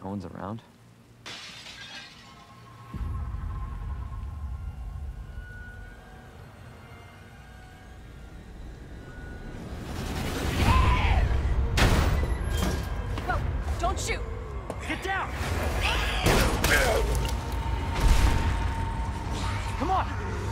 No one's around. Whoa, don't shoot! Get down! Come on!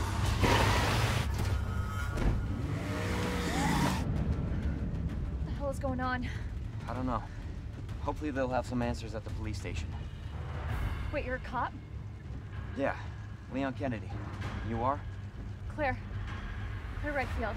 What the hell is going on? I don't know. Hopefully they'll have some answers at the police station. Wait, you're a cop? Yeah, Leon Kennedy. You are? Claire. Claire Redfield.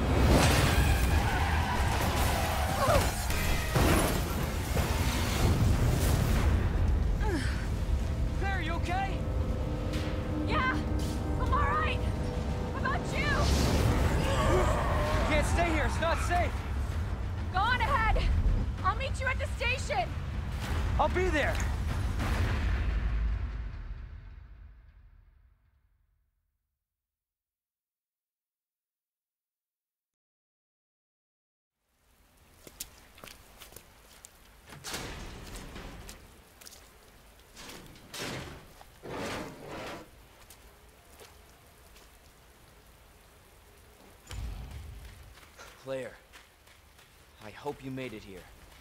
Claire, you okay? Yeah! I'm alright! How about you? You can't stay here, it's not safe! Go on ahead! I'll meet you at the station! I'll be there! Claire, I hope you made it here.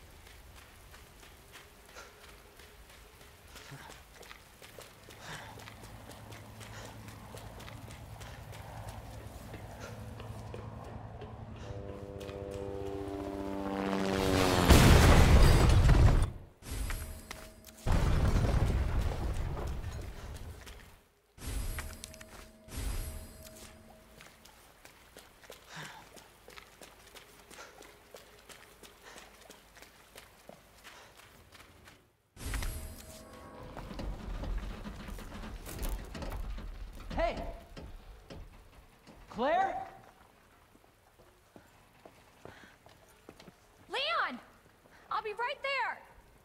Hey! Claire? Leon! I'll be right there!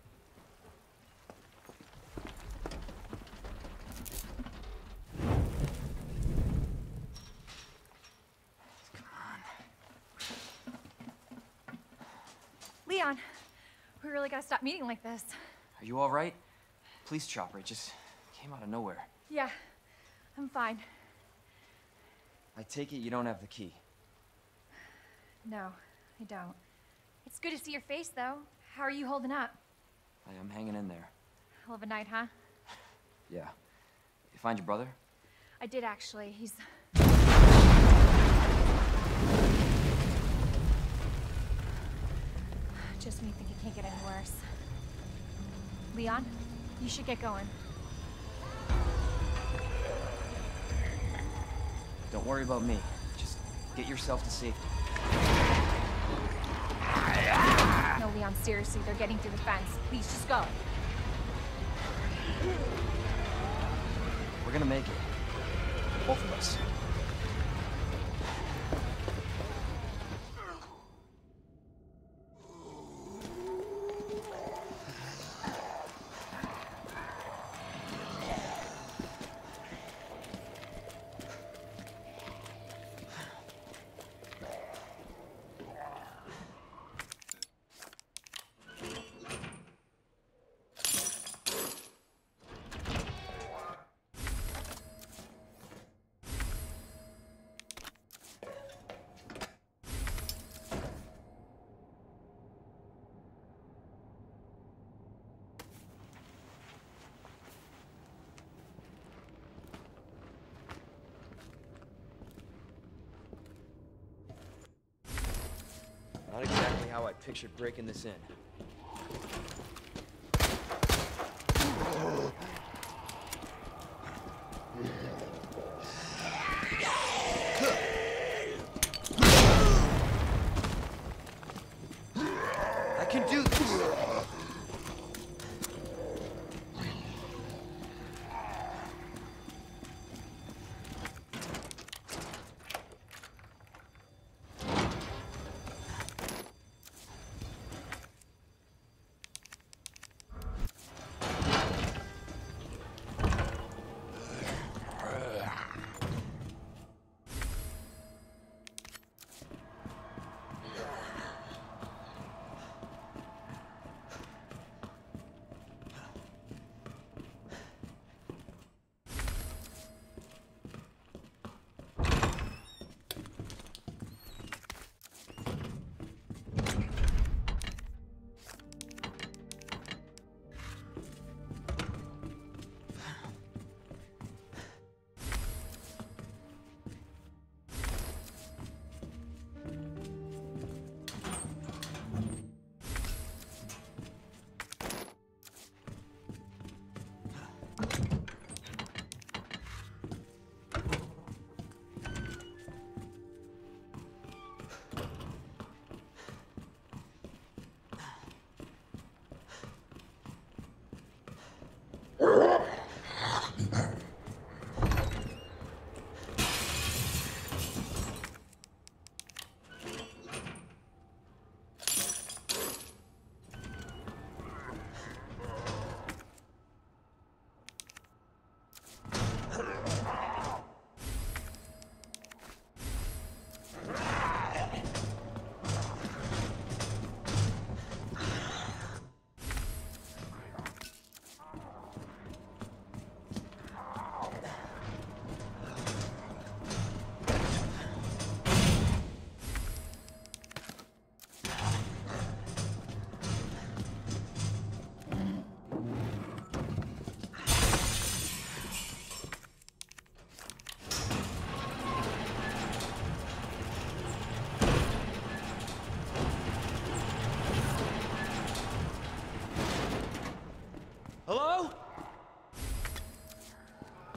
Leon, we really gotta stop meeting like this. Are you all right? Police chopper, it just came out of nowhere. Yeah, I'm fine. I take it you don't have the key. No, I don't. It's good to see your face, though. How are you holding up? I am hanging in there. Hell of a night, huh? Yeah. You find your brother? I did, actually. He's... Just when you think it can't get any worse. Leon, you should get going. Don't worry about me. Just get yourself to safety. No, Leon, seriously, they're getting through the fence. Please, just go. We're gonna make it. Both of us. Not exactly how I pictured breaking this in. I can do this!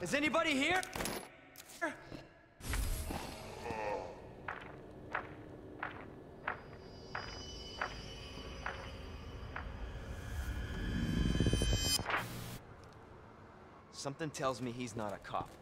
Is anybody here? Something tells me he's not a cop.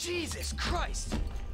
Jesus Christ!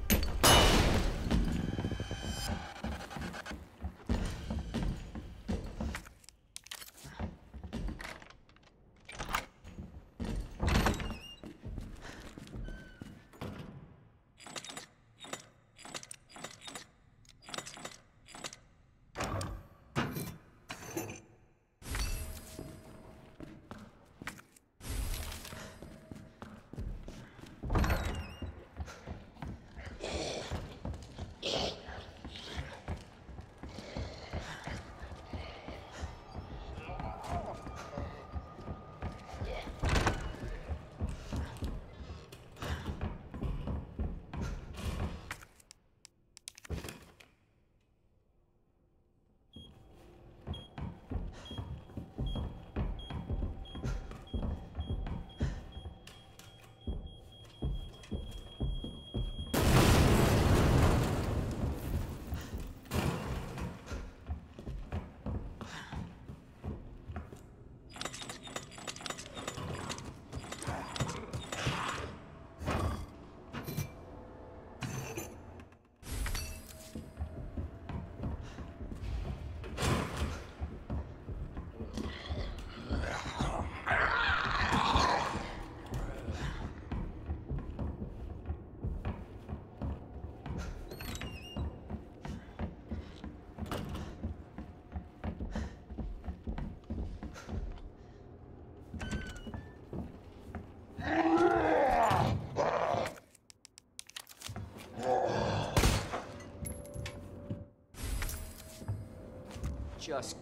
Just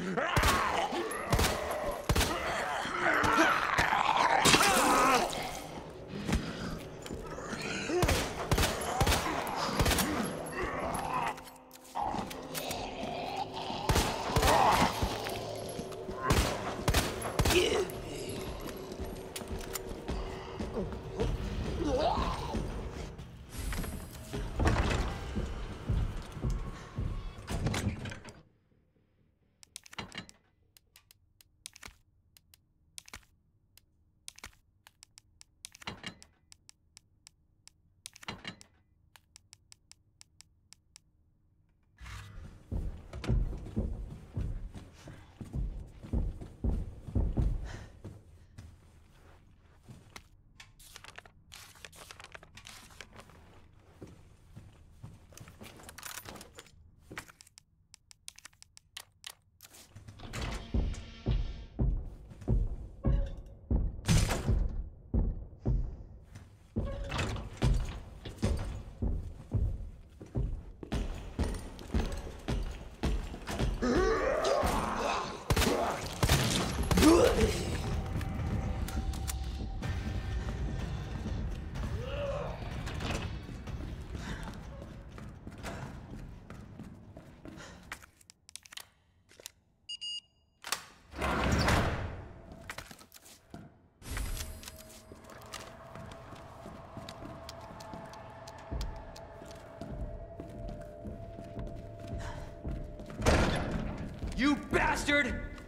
You bastard!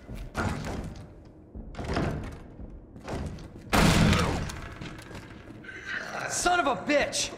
Son of a bitch!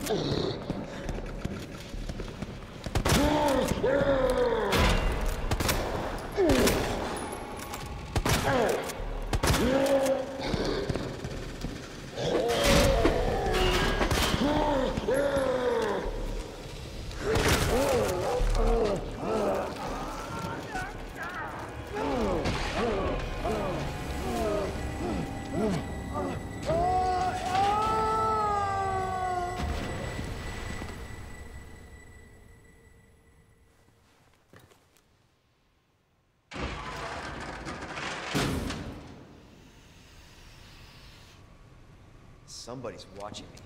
Somebody's watching me.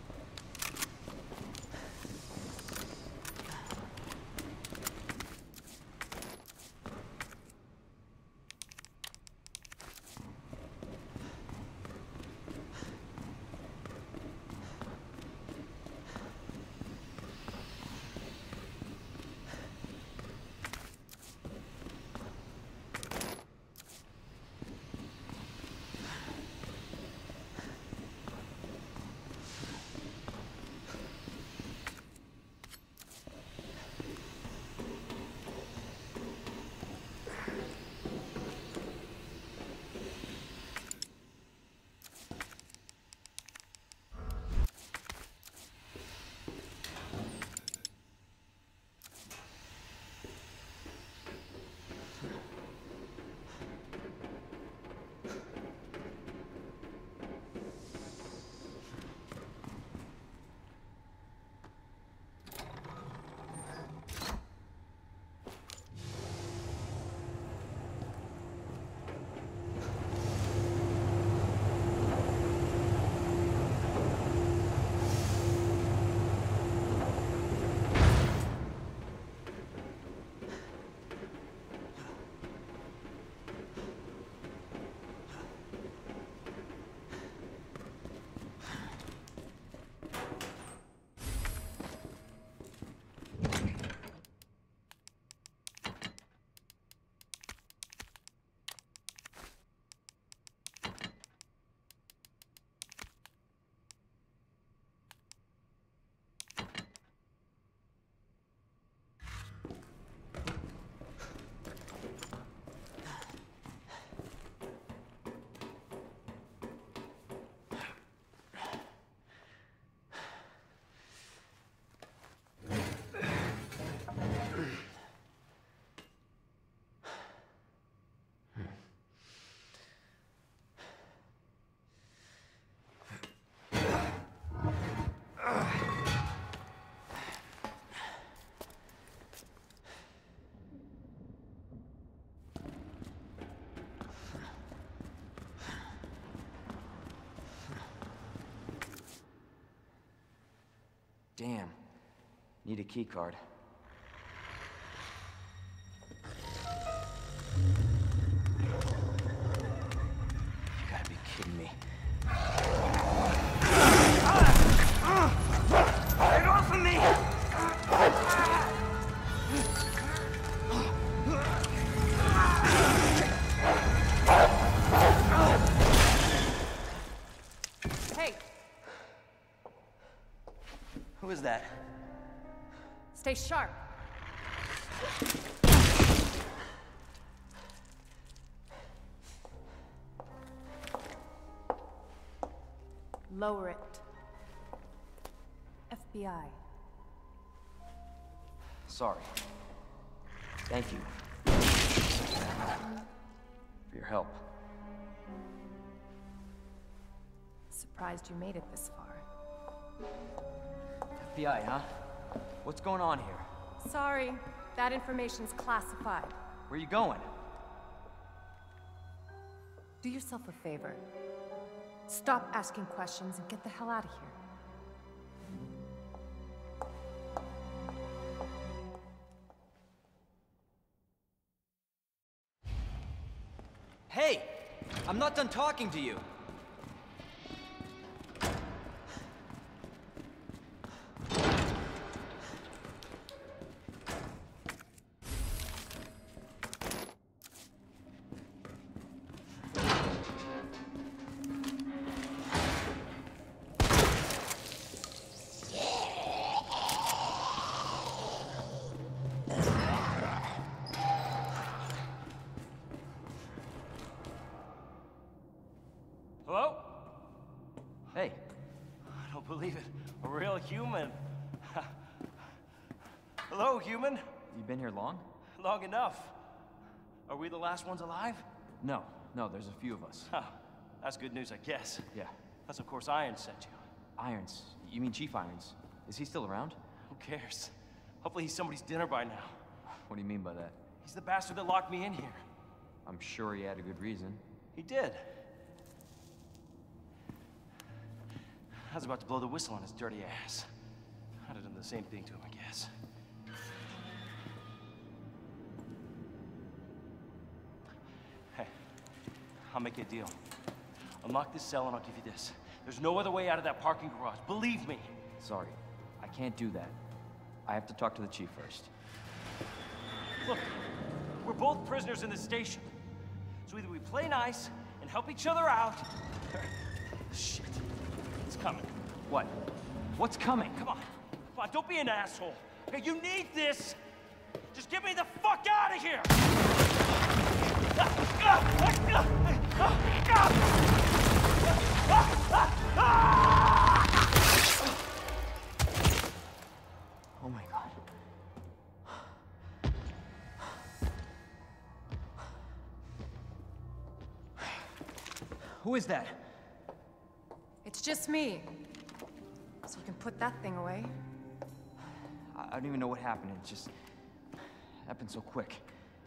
Damn. Need a key card. You gotta be kidding me. Get off of me! Hey, Who is that? stay sharp. Lower it. FBI. Sorry. Thank you. For your help. Surprised you made it this far. FBI, huh? What's going on here? Sorry, that information's classified. Where you going? Do yourself a favor. Stop asking questions and get the hell out of here. Hey! I'm not done talking to you! human. Hello, human. You been here long? Long enough. Are we the last ones alive? No, there's a few of us. Huh. That's good news, I guess. Yeah. That's of course Irons sent you. Irons? You mean Chief Irons? Is he still around? Who cares? Hopefully he's somebody's dinner by now. What do you mean by that? He's the bastard that locked me in here. I'm sure he had a good reason. He did. I was about to blow the whistle on his dirty ass. I'd have done the same thing to him, I guess. Hey, I'll make you a deal. Unlock this cell and I'll give you this. There's no other way out of that parking garage, believe me. Sorry, I can't do that. I have to talk to the chief first. Look, we're both prisoners in this station. So either we play nice and help each other out, or... Shit. It's coming. What? What's coming? Come on. Come on, don't be an asshole. Okay, you need this. Just get me the fuck out of here! Oh my God. Who is that? It's just me. So you can put that thing away. I don't even know what happened. It just happened so quick.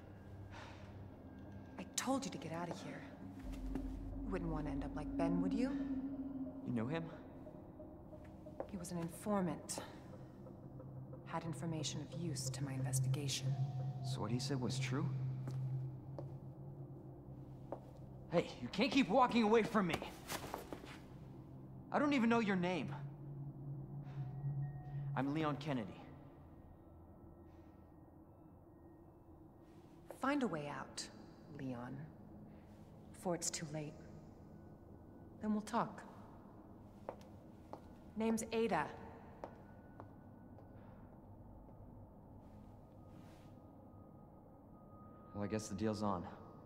I told you to get out of here. You wouldn't want to end up like Ben, would you? You know him? He was an informant. Had information of use to my investigation. So what he said was true? Hey, you can't keep walking away from me. I don't even know your name. I'm Leon Kennedy. Find a way out, Leon. Before it's too late. Then we'll talk. Name's Ada. Well, I guess the deal's on.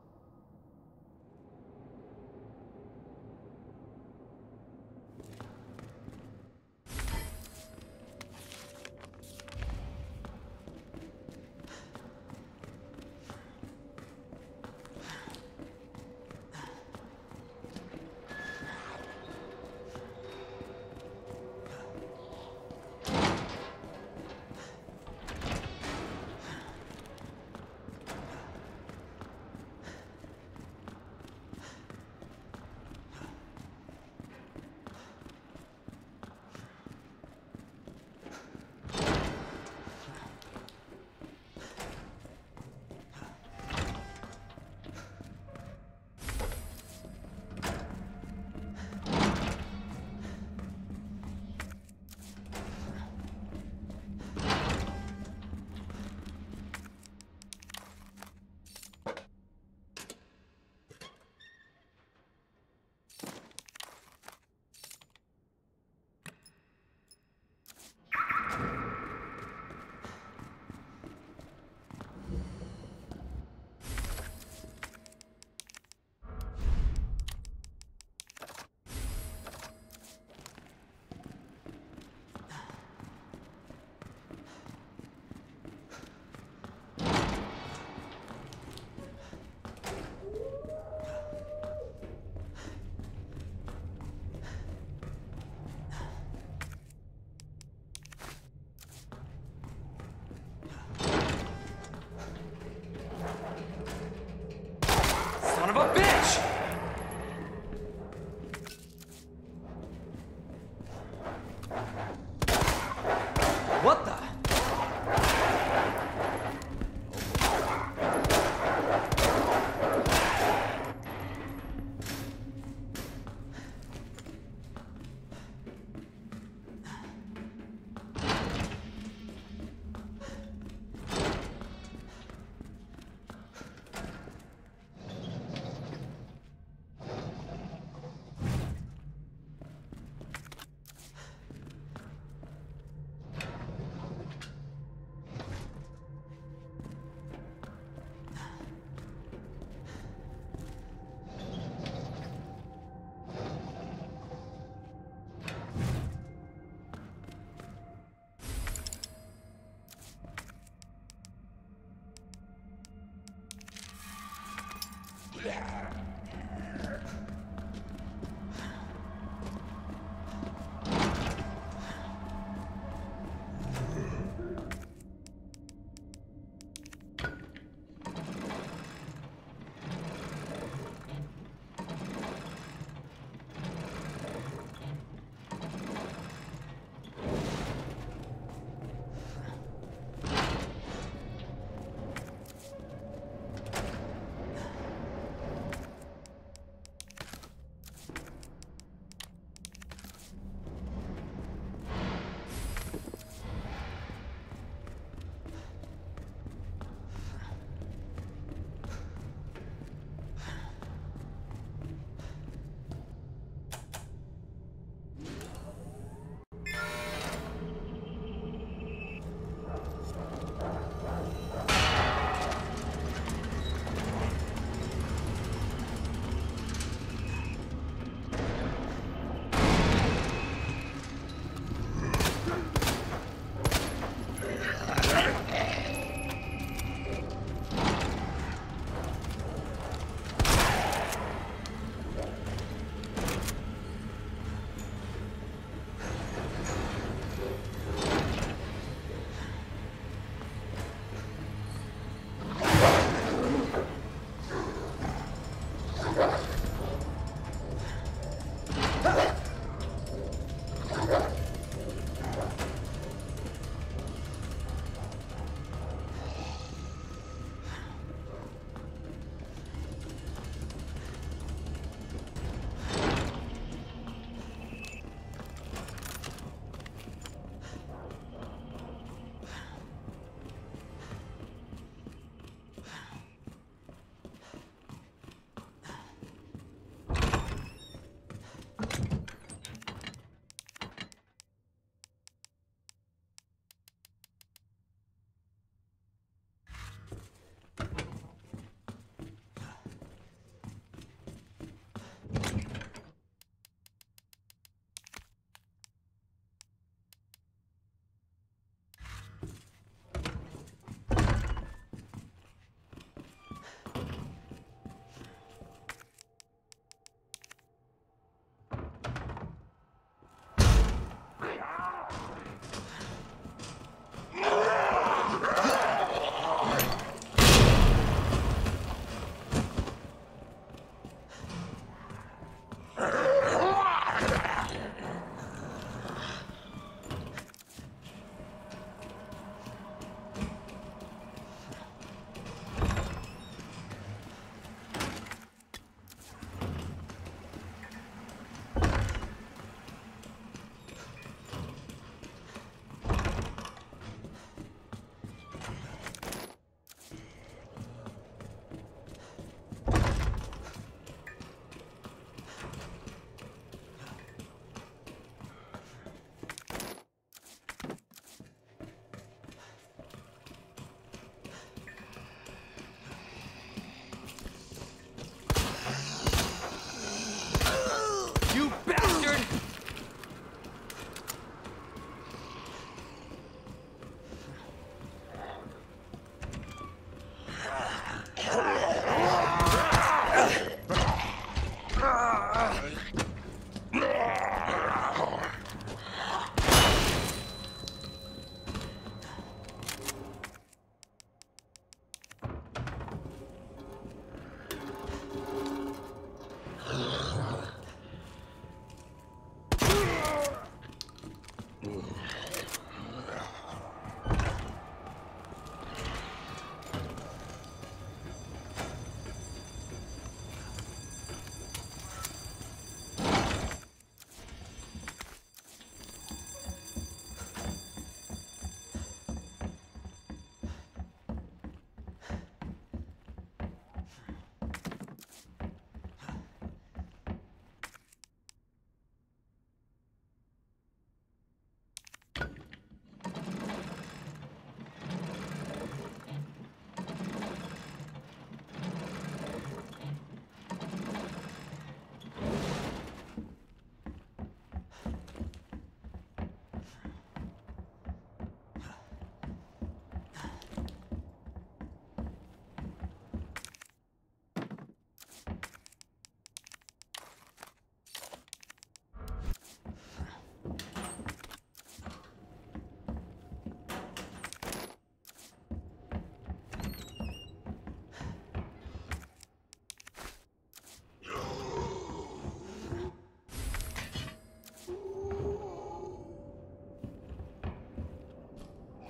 Son of a bitch! What the?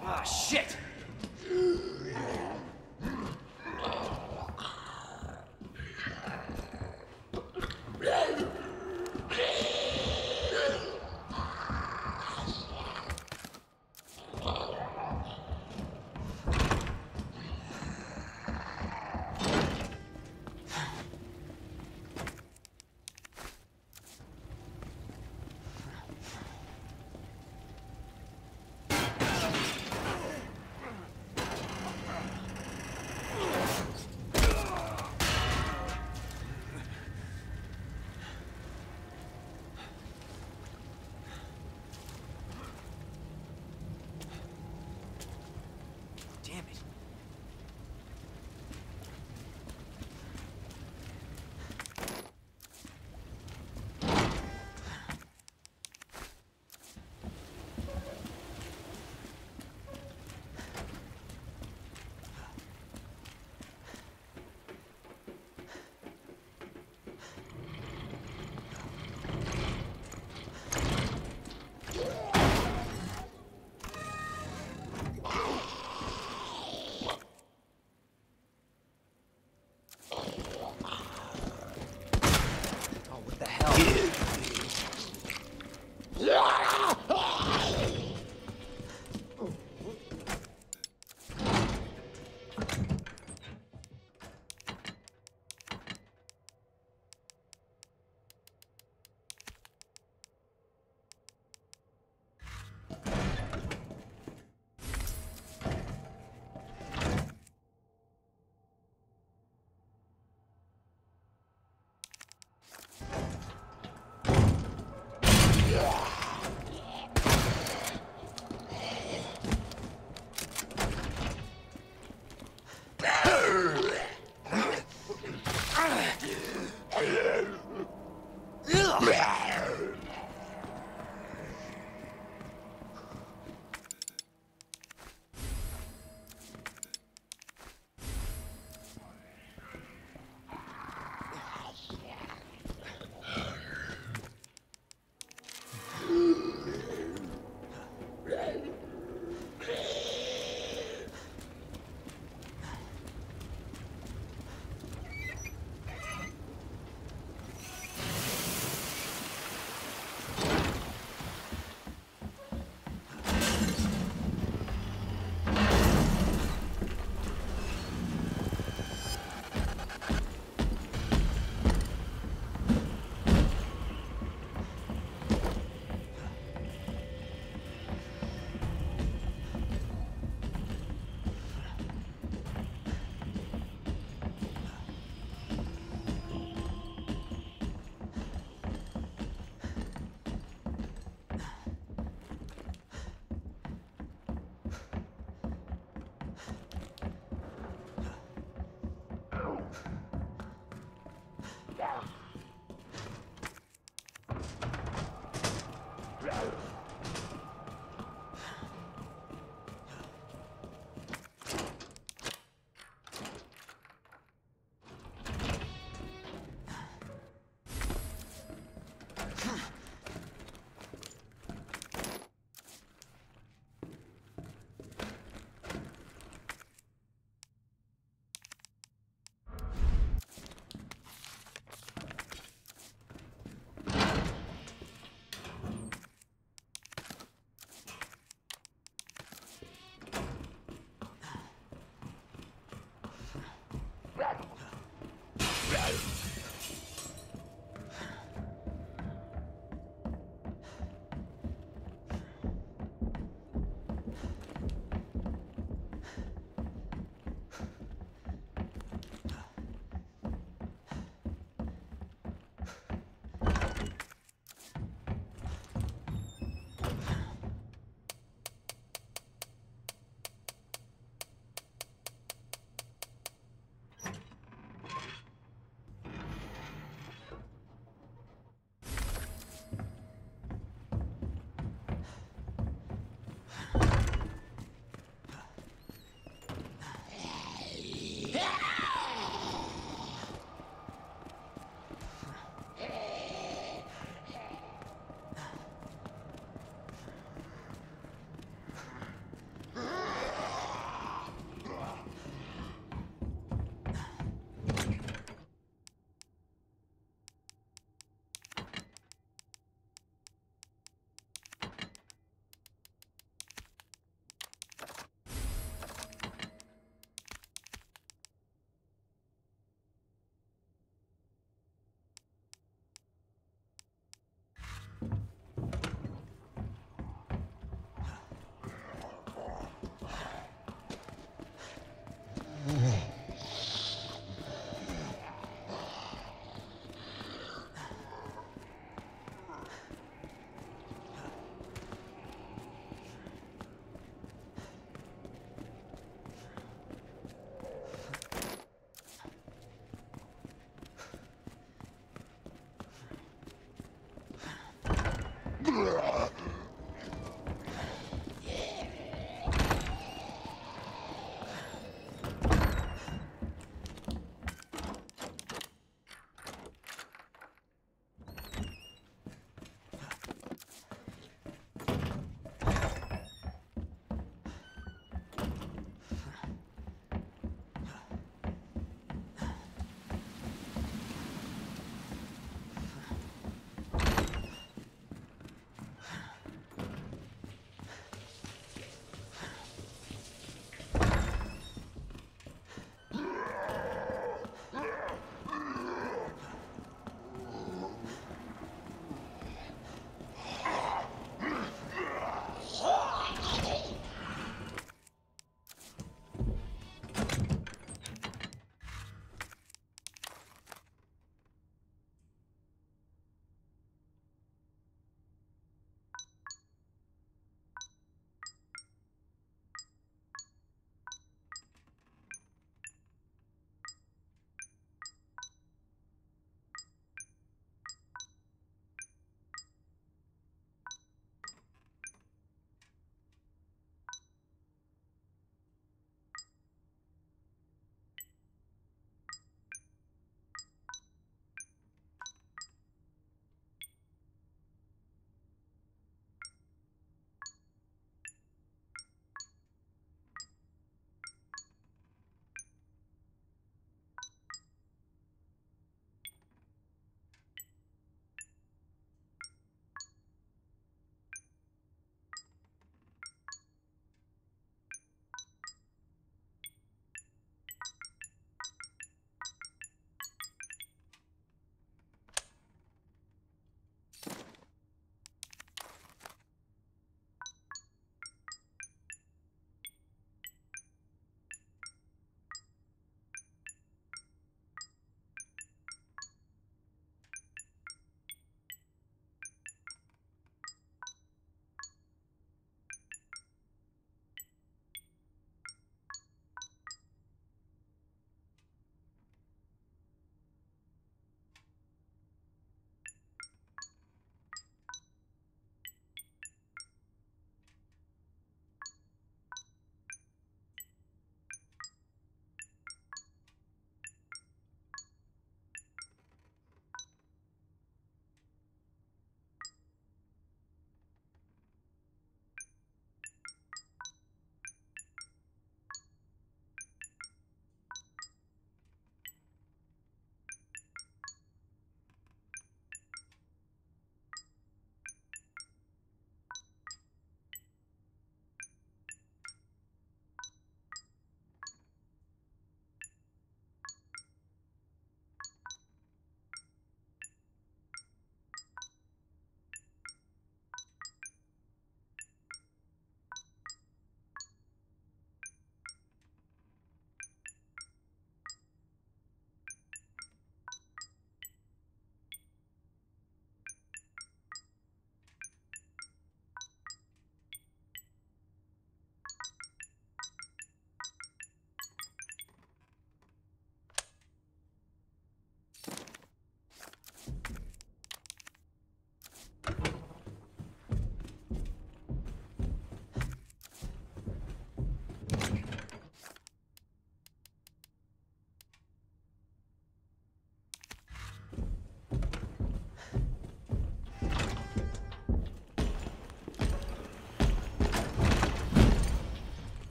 Ah, shit! Damn it.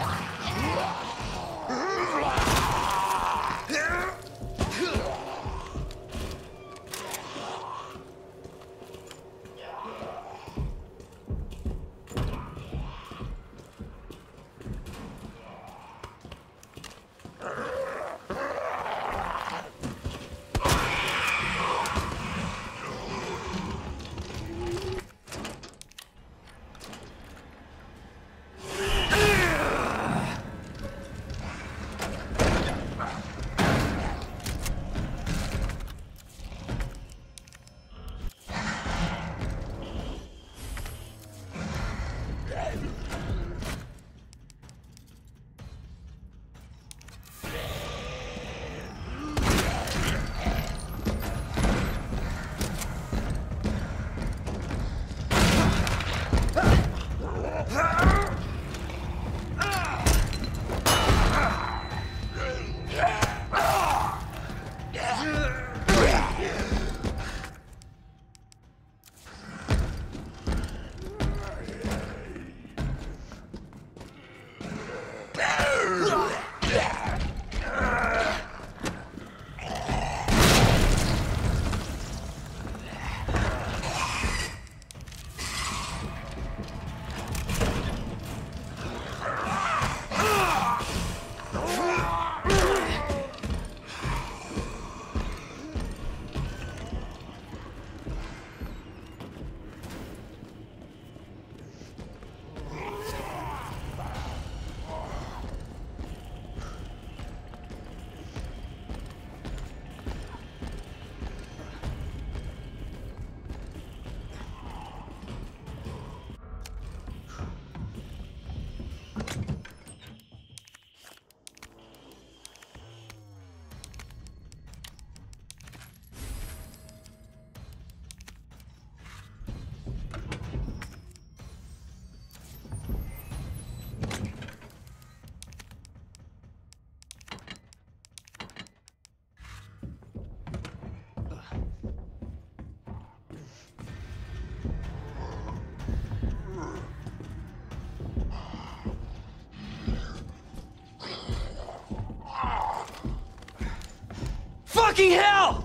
Fucking hell!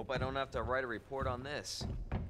Hope I don't have to write a report on this.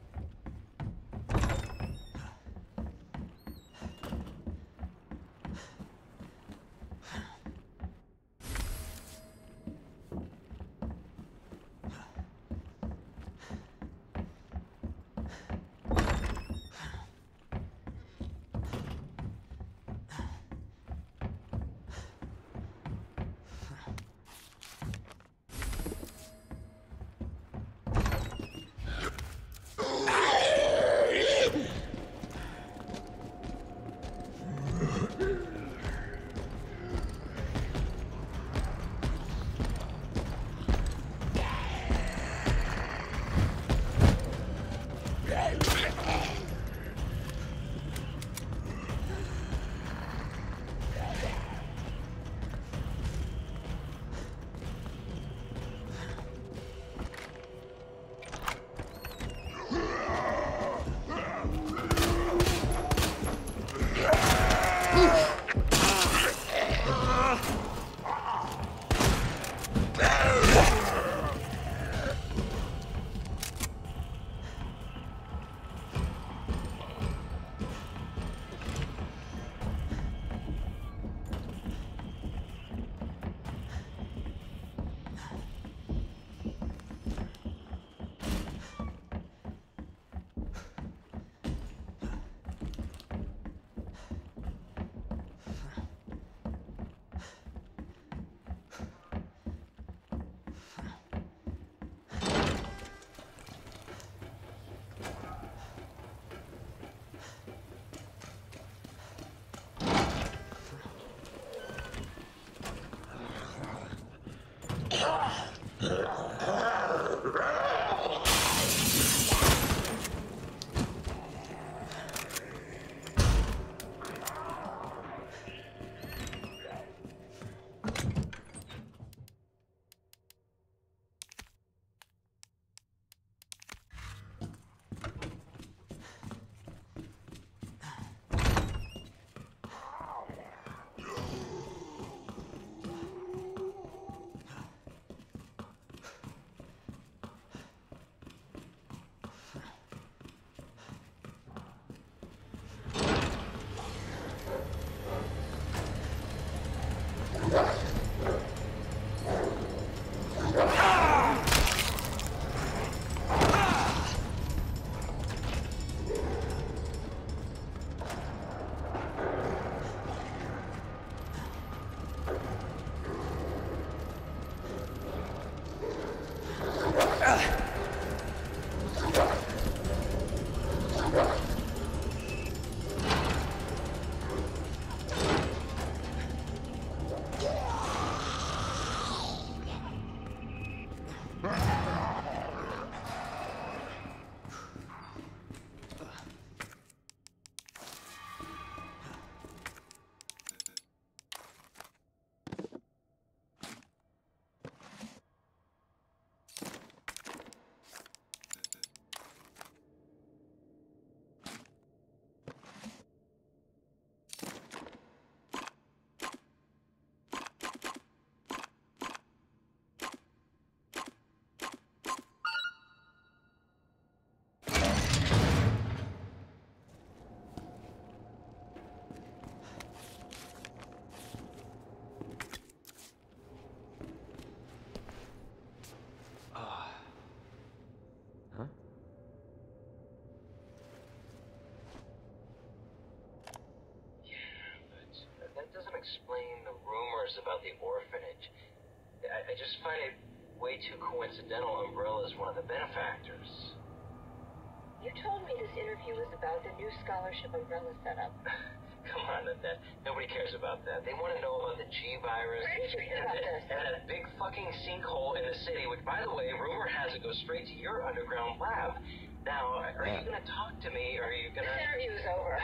Explain the rumors about the orphanage. I just find it way too coincidental Umbrella's one of the benefactors. You told me this interview was about the new scholarship Umbrella set up. Come on, Annette. Nobody cares about that. They want to know about the G virus and that big fucking sinkhole in the city, which, by the way, rumor has it goes straight to your underground lab. Now, are you going to talk to me, or are you going to... This interview is over.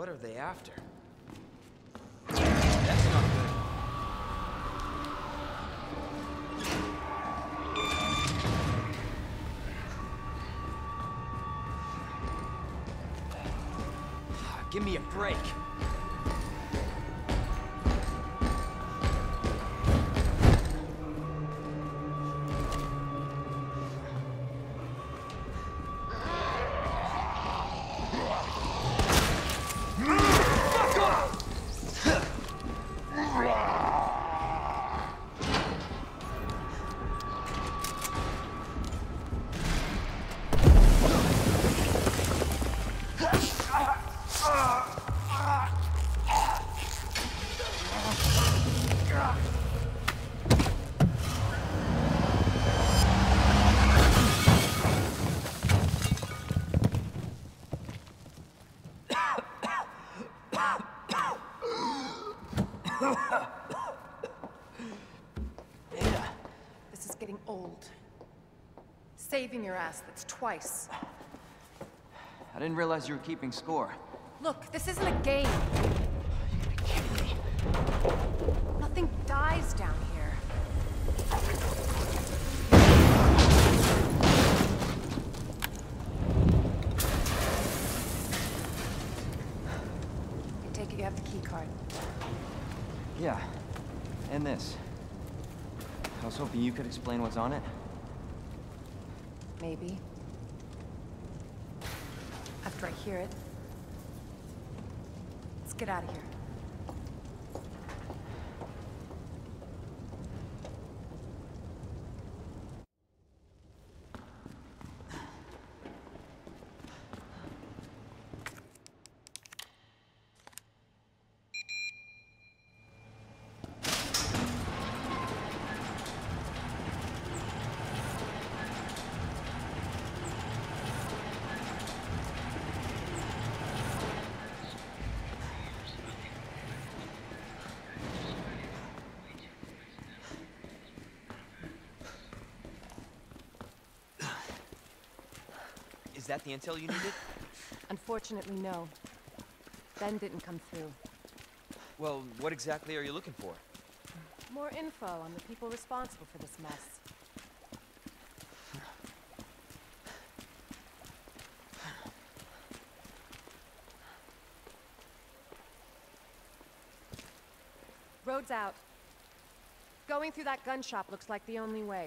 What are they after? That's not good. Give me a break. This is getting old. Saving your ass, that's twice. I didn't realize you were keeping score. Look, this isn't a game. Nothing dies down here. I take it you have the key card. Yeah, and this. I was hoping you could explain what's on it. Maybe. After I hear it. Let's get out of here. Is that the intel you needed? Unfortunately, no. Ben didn't come through. Well, what exactly are you looking for? More info on the people responsible for this mess. Road's out. Going through that gun shop looks like the only way.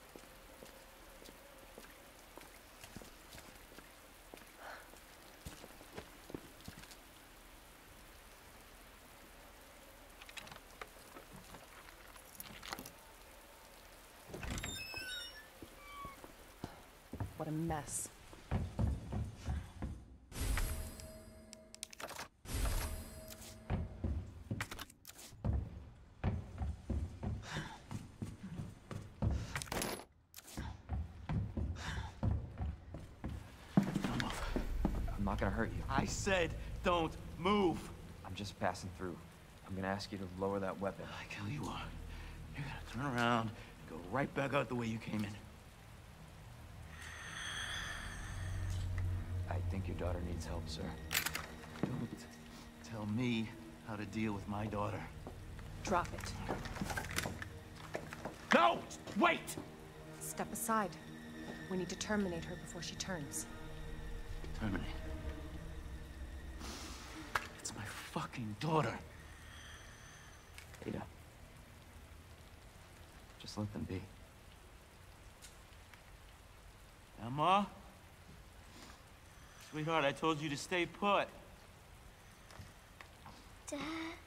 What a mess. I'm not gonna hurt you. I said don't move. I'm just passing through. I'm gonna ask you to lower that weapon. I tell you what, you're gonna turn around and go right back out the way you came in. I think your daughter needs help, sir. Don't tell me how to deal with my daughter. Drop it. No! Wait! Step aside. We need to terminate her before she turns. Terminate. It's my fucking daughter. Ada. Just let them be. Emma? Sweetheart, I told you to stay put. Daddy?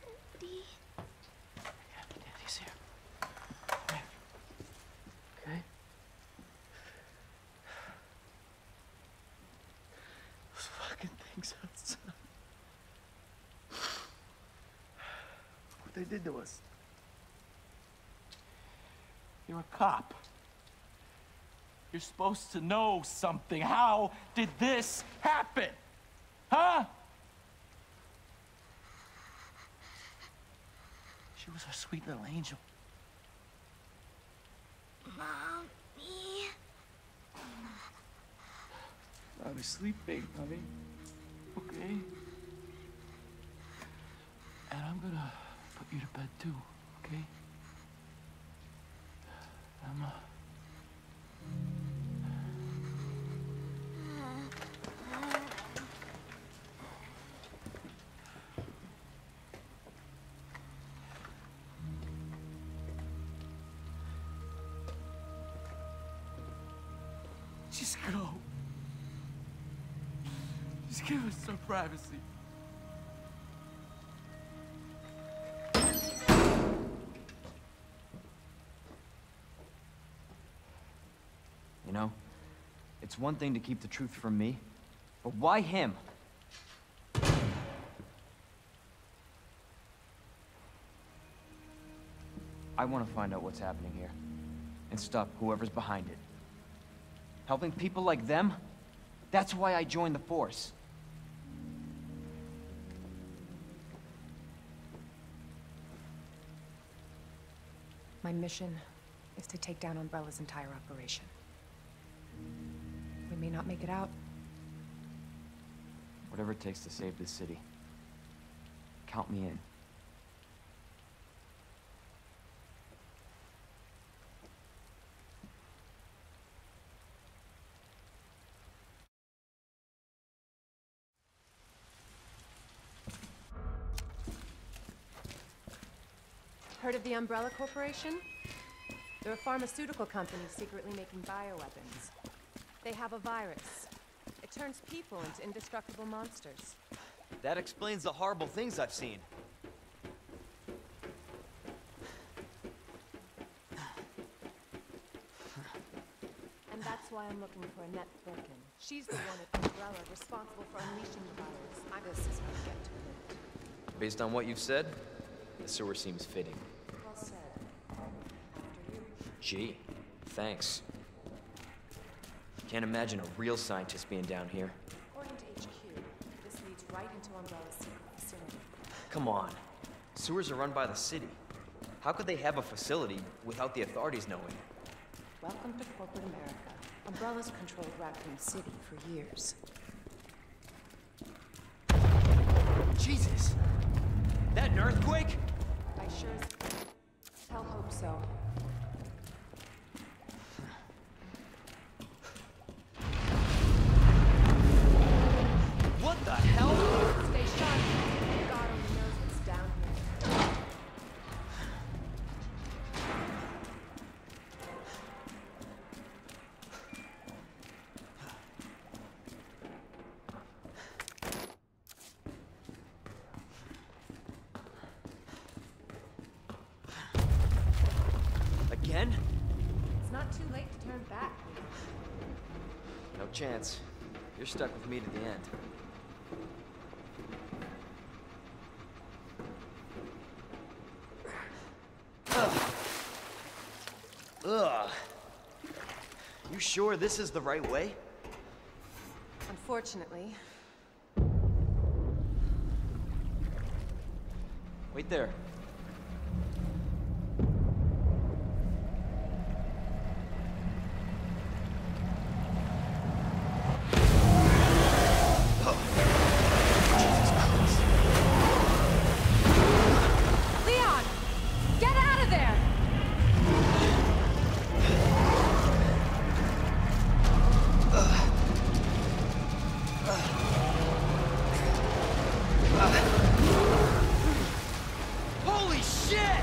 Yeah, Daddy's here. Okay. Okay? Those fucking things outside. What they did to us. You're a cop. You're supposed to know something. How did this happen? Huh? She was our sweet little angel. Mommy? I was sleeping, honey. Okay? And I'm gonna put you to bed too, okay? Emma. Just go. Just give us some privacy. You know, it's one thing to keep the truth from me, but why him? I want to find out what's happening here, and stop whoever's behind it. Helping people like them? That's why I joined the Force. My mission is to take down Umbrella's entire operation. We may not make it out. Whatever it takes to save this city. Count me in. Heard of the Umbrella Corporation? They're a pharmaceutical company secretly making bioweapons. They have a virus. It turns people into indestructible monsters. That explains the horrible things I've seen. And that's why I'm looking for Annette Birkin. She's the one at Umbrella responsible for unleashing the virus. This is how we get to it. Based on what you've said, the sewer seems fitting. Well said. After you. Gee, thanks. Can't imagine a real scientist being down here. According to HQ, this leads right into Umbrella's secret facility. Come on. Sewers are run by the city. How could they have a facility without the authorities knowing? Welcome to corporate America. Umbrella's controlled Raccoon City for years. Jesus! That an earthquake? I sure as hell hope so. What the hell? Stay sharp. God only knows what's down here. Again? It's not too late to turn back. No chance. You're stuck with me to the end. Ugh. You sure this is the right way? Unfortunately. Wait there. Leon! Get out of there! Holy shit!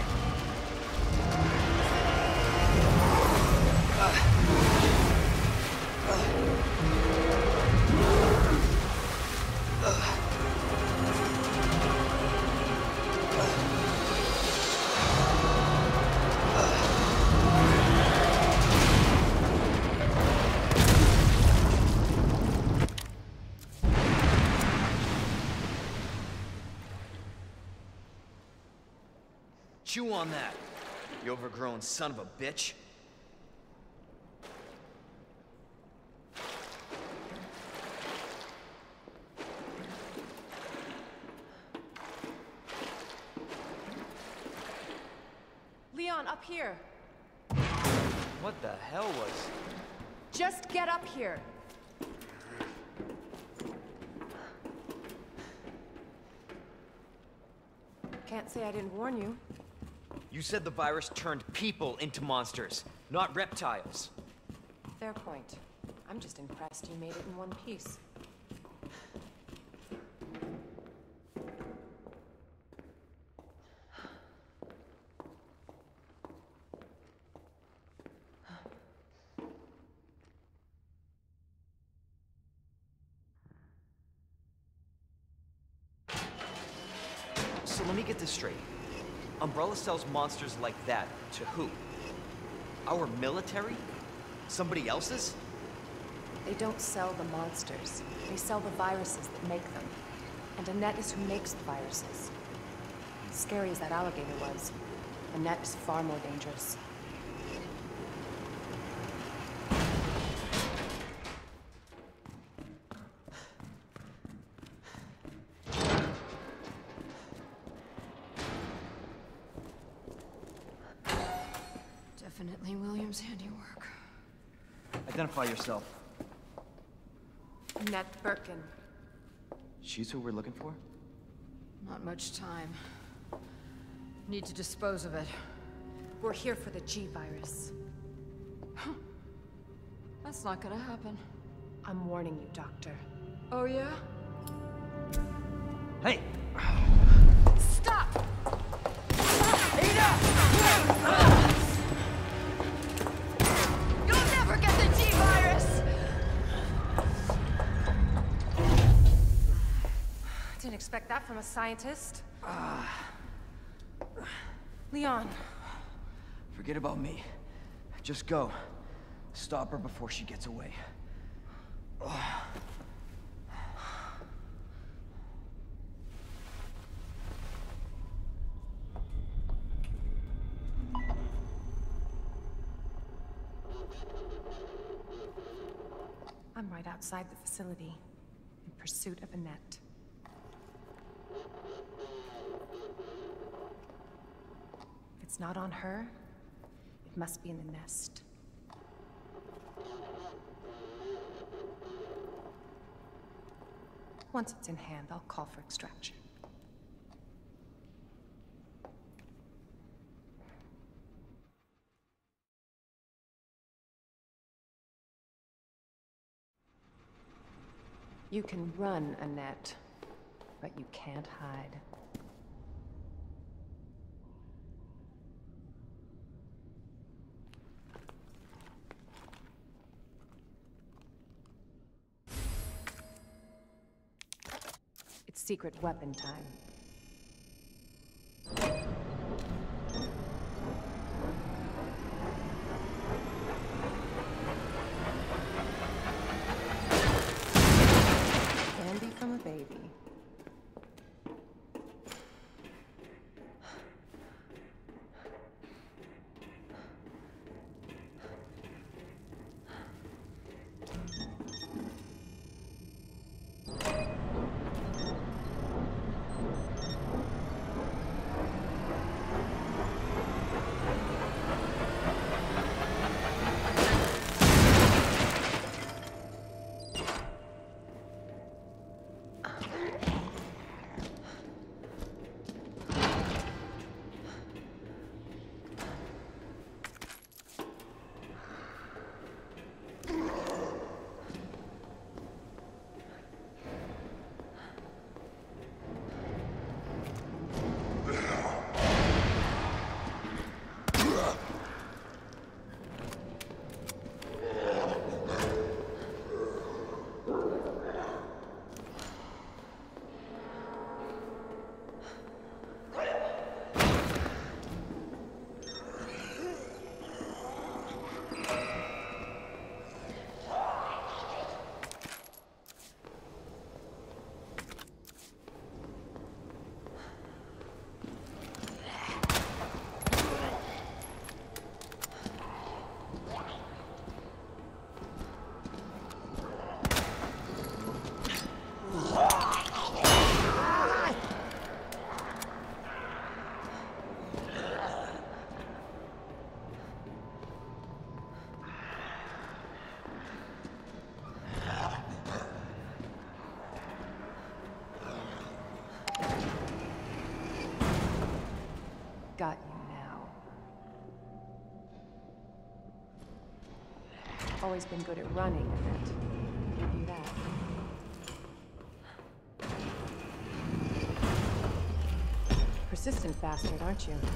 Chew on that, you overgrown son of a bitch. Leon, up here! What the hell was... Just get up here! can't say I didn't warn you. You said the virus turned people into monsters, not reptiles. Fair point. I'm just impressed you made it in one piece. So let me get this straight. Umbrella sells monsters like that to who? Our military? Somebody else's? They don't sell the monsters. They sell the viruses that make them. And Annette is who makes the viruses. As scary as that alligator was, Annette is far more dangerous. Definitely William's handiwork. Identify yourself. Annette Birkin. She's who we're looking for? Not much time. Need to dispose of it. We're here for the G-Virus. That's not gonna happen. I'm warning you, Doctor. Oh, yeah? Hey! Stop! You'll never get the G-Virus! Didn't expect that from a scientist. Leon. Forget about me. Just go. Stop her before she gets away. I'm right outside the facility, in pursuit of Annette. If it's not on her, it must be in the nest. Once it's in hand, I'll call for extraction. You can run, Annette, but you can't hide. It's secret weapon time. Candy from a baby. always been good at running, I bet. Give you that. Persistent bastard, aren't you?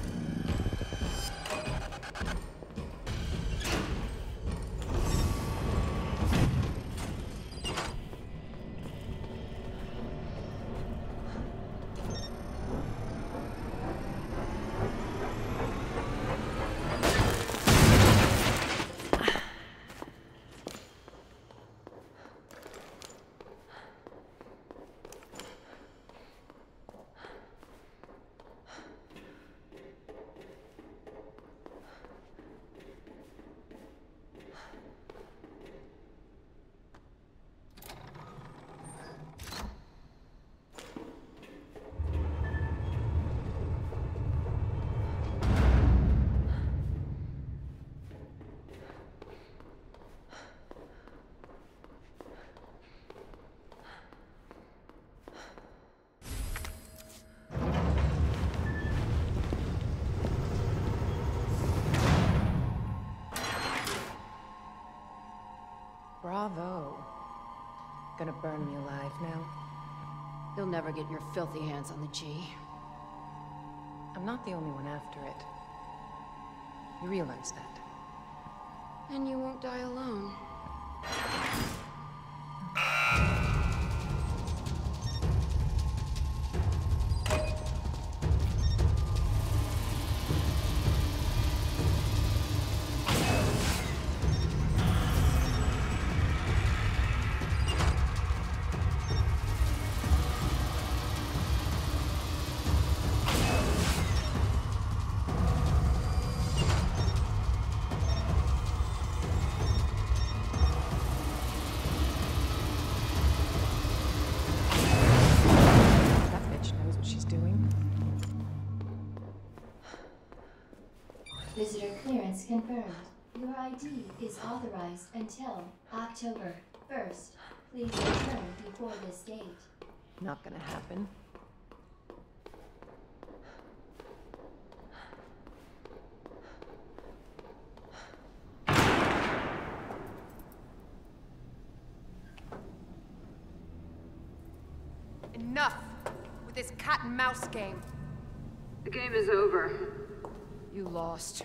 Bravo. Gonna burn me alive now? You'll never get your filthy hands on the G. I'm not the only one after it. You realize that? And you won't die alone. Visitor clearance confirmed. Your ID is authorized until October 1st. Please return before this date. Not gonna happen. Enough with this cat and mouse game. The game is over. You lost.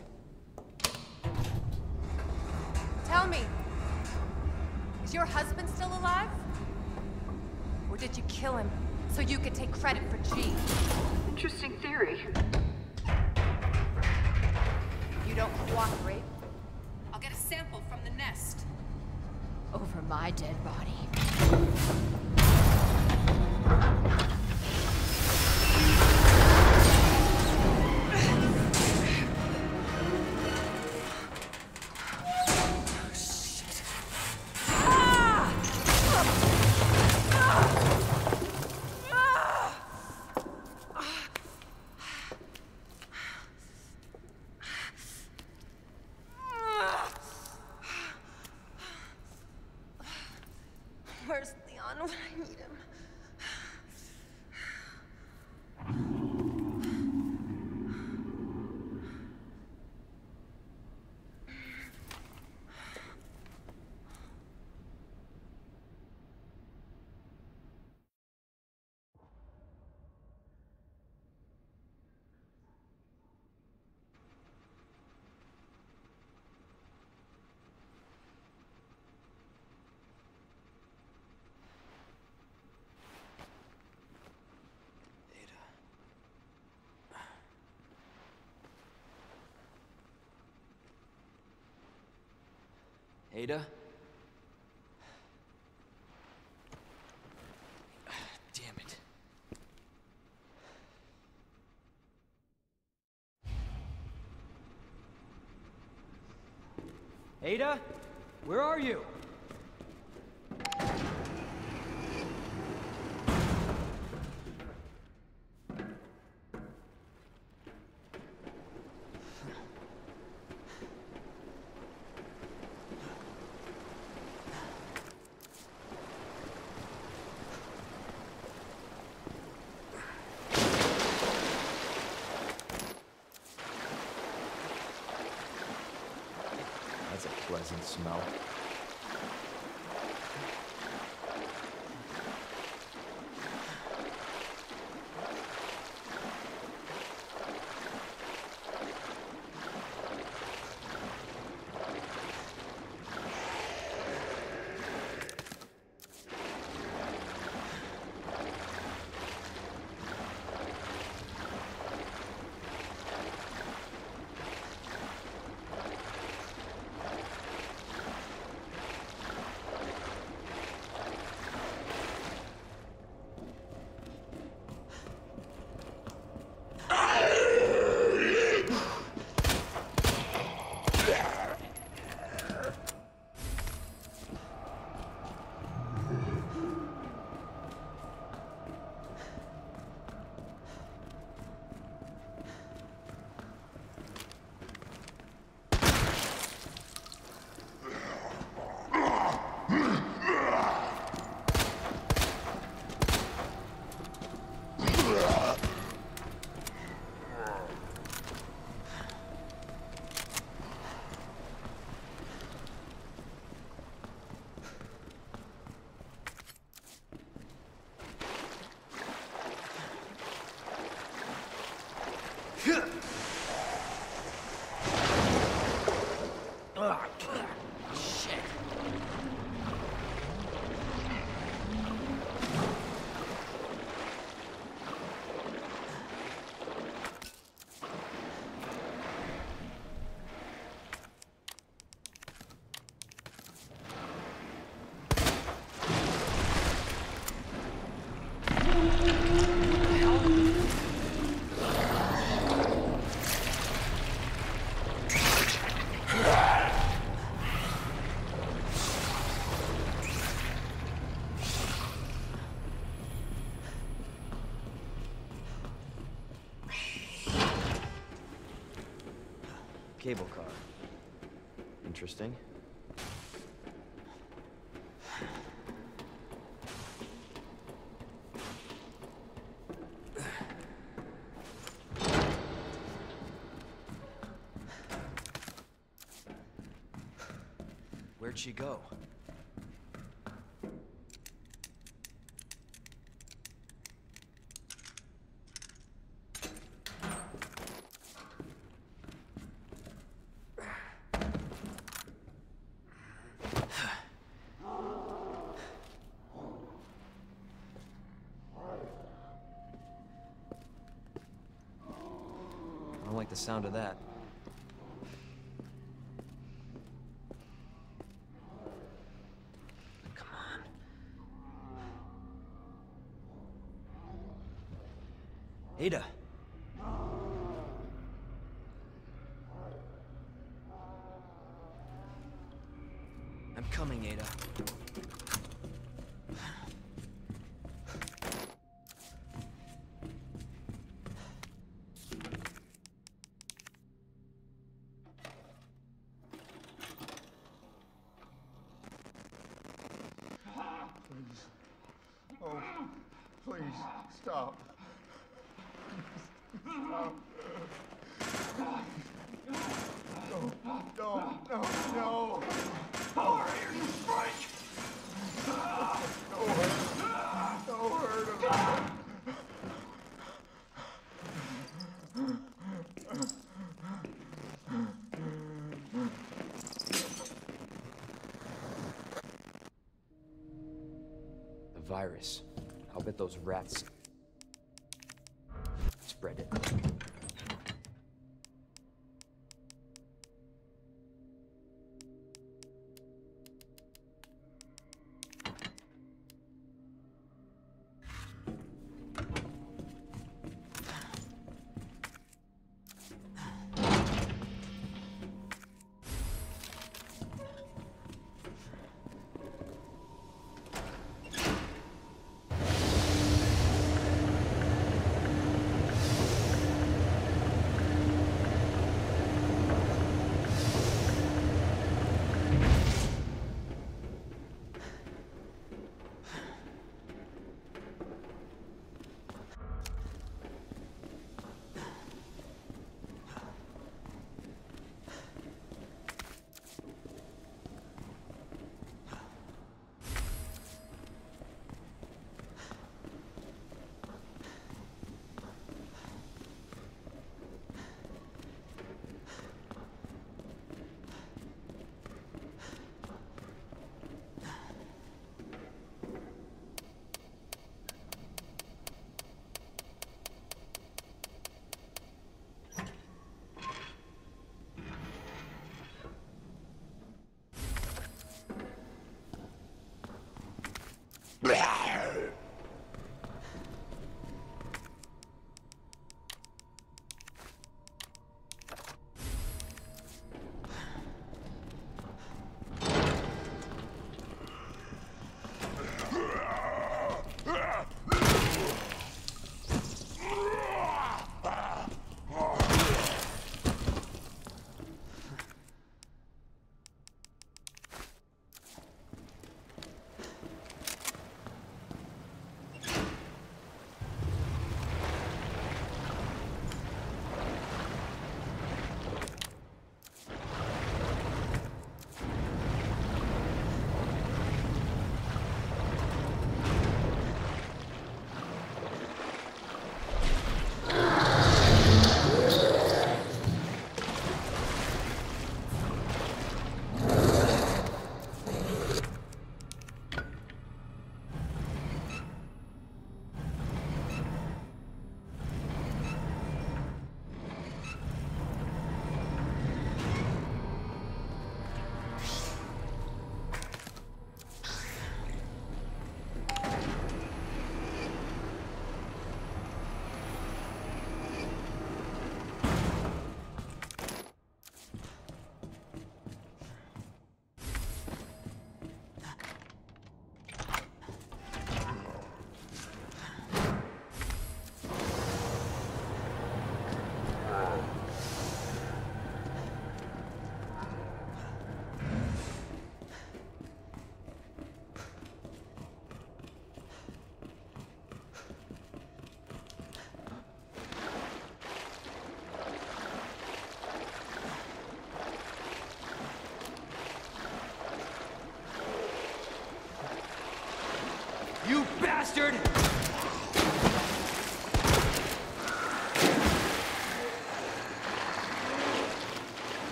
Tell me, is your husband still alive? Or did you kill him so you could take credit for G? Interesting theory. You don't cooperate, I'll get a sample from the nest. Over my dead body. Where's Leon when I need him? Ada? Damn it. Ada? Where are you? That's a pleasant smell. cable car. Interesting. Where'd she go? I don't like the sound of that. Come on. Ada. I'm coming, Ada. Oh, please, stop. Stop. No. How are you, Frank? No hurt of it. The virus. I'll bet those rats spread it.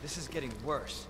This is getting worse.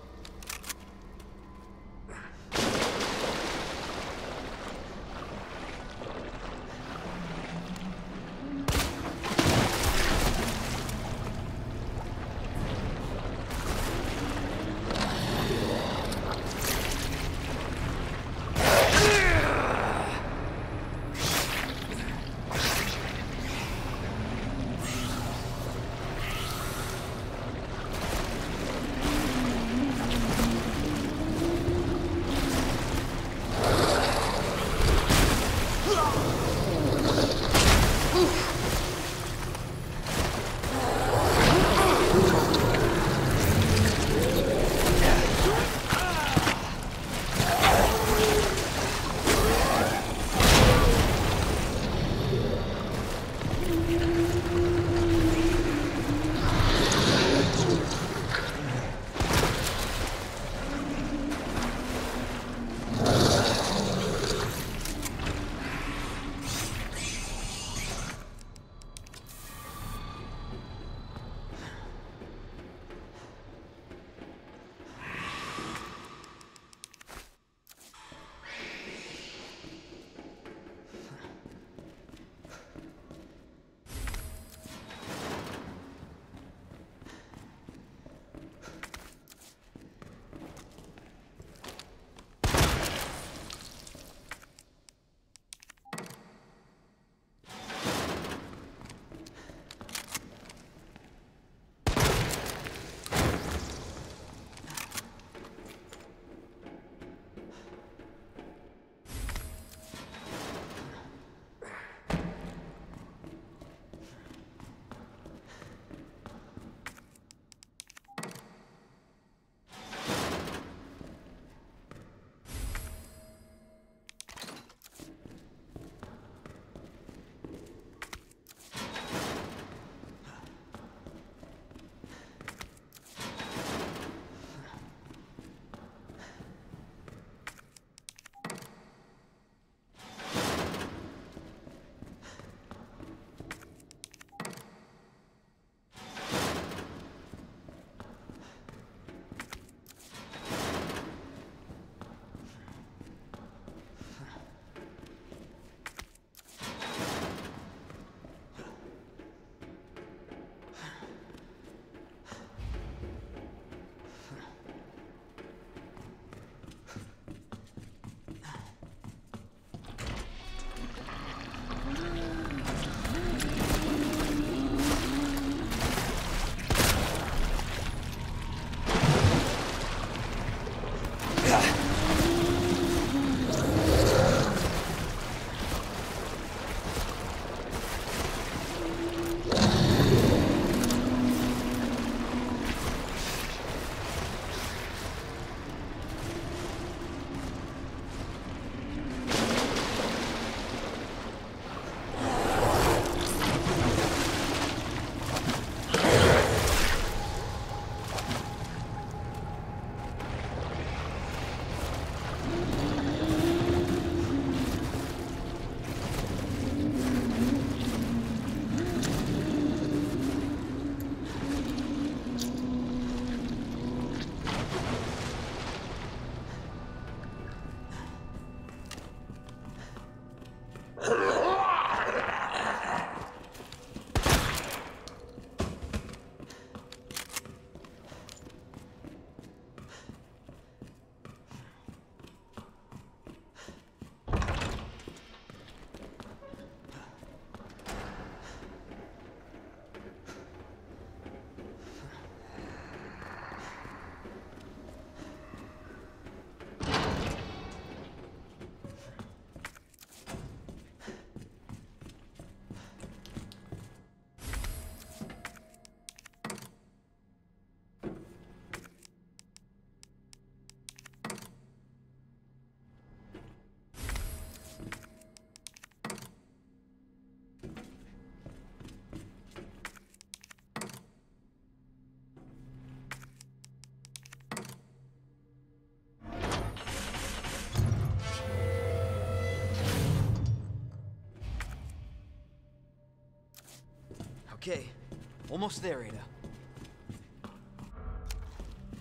Okay, almost there, Ada.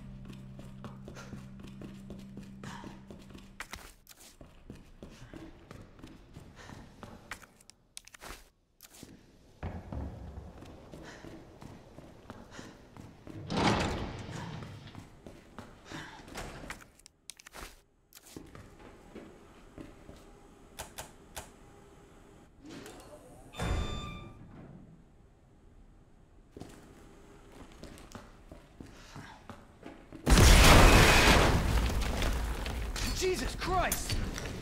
Jesus Christ!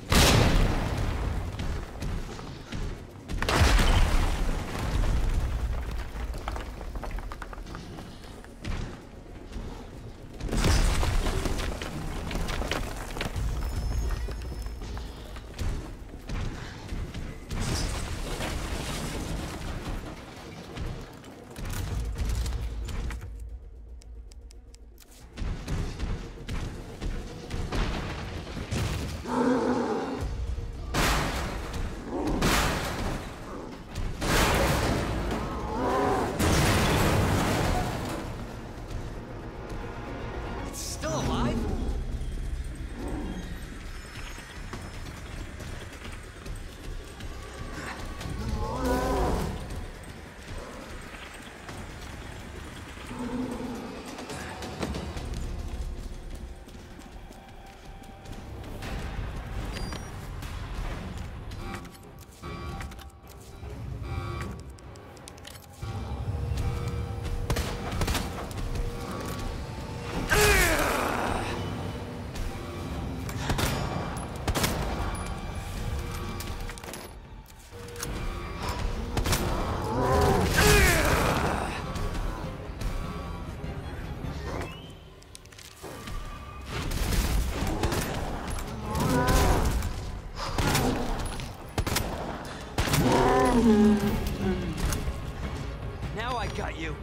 Now I got you.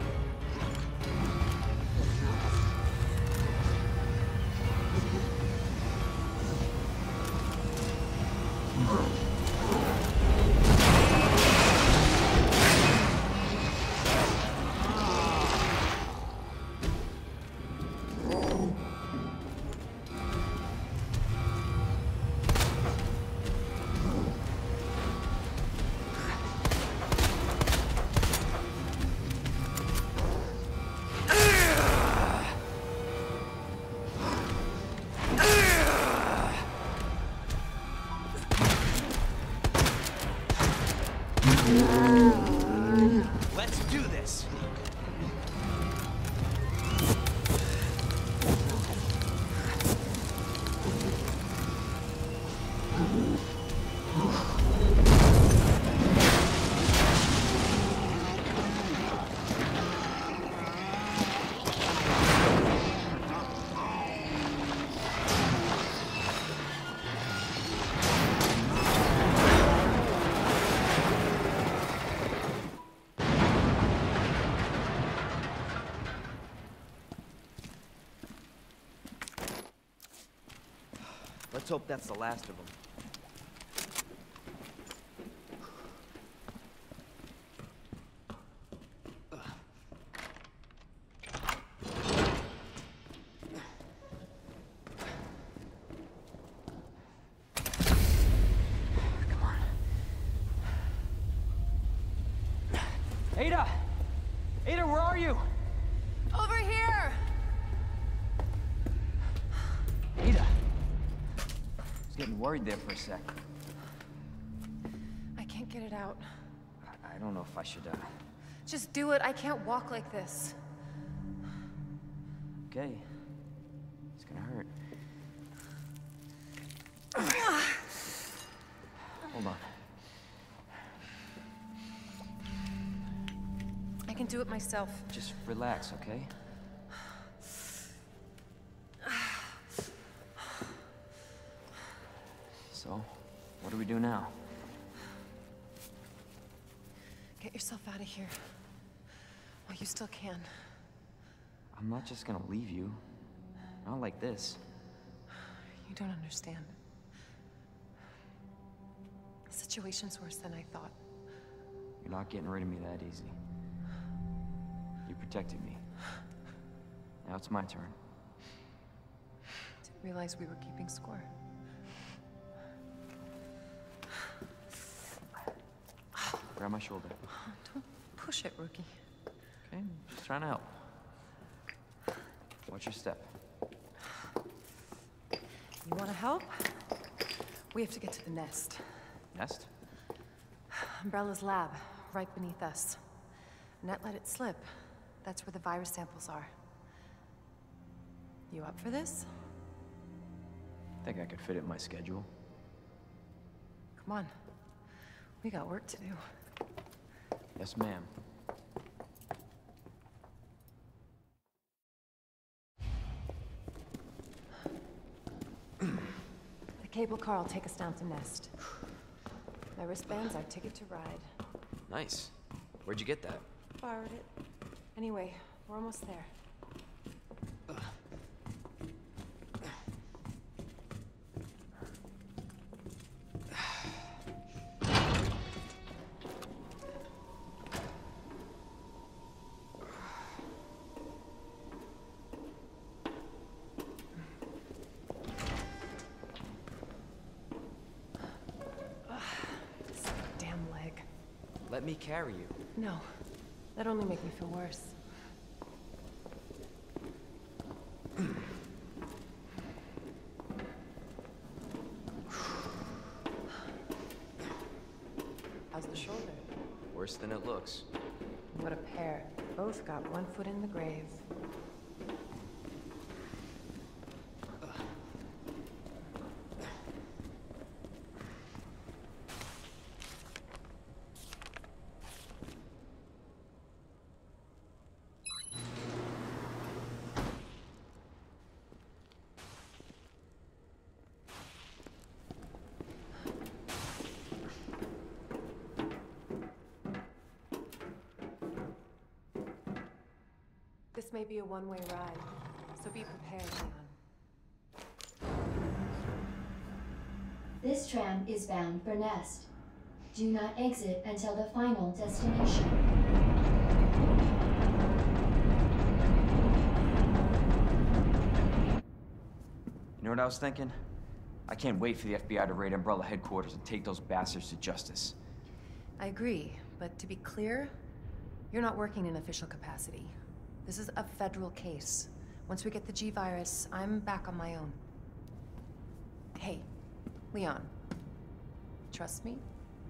Let's do this. Let's hope that's the last of them. Come on. Ada! Ada, where are you? Over here! Ada! I was getting worried there for a sec. I can't get it out. I don't know if I should, Just do it. I can't walk like this. Okay. It's gonna hurt. Hold on. I can do it myself. Just relax, okay? So, what do we do now? Get yourself out of here. While you still can. I'm not just gonna leave you. Not like this. You don't understand. The situation's worse than I thought. You're not getting rid of me that easy. You protected me. Now it's my turn. Didn't realize we were keeping score. Grab my shoulder. Don't push it, rookie. Okay, just trying to help. Watch your step. You want to help? We have to get to the nest. Nest? Umbrella's lab, right beneath us. Net let it slip. That's where the virus samples are. You up for this? Think I could fit it in my schedule? Come on. We got work to do. Yes, ma'am. The cable car will take us down to Nest. My wristband's our ticket to ride. Nice. Where'd you get that? Borrowed it. Anyway, we're almost there. Let me carry you. No. That'd only make me feel worse. How's the shoulder? Worse than it looks. What a pair. Both got one foot in the grave. This may be a one-way ride, so be prepared, Leon. This tram is bound for Nest. Do not exit until the final destination. You know what I was thinking? I can't wait for the FBI to raid Umbrella headquarters and take those bastards to justice. I agree, but to be clear, you're not working in official capacity. This is a federal case. Once we get the G-Virus, I'm back on my own. Hey, Leon. Trust me?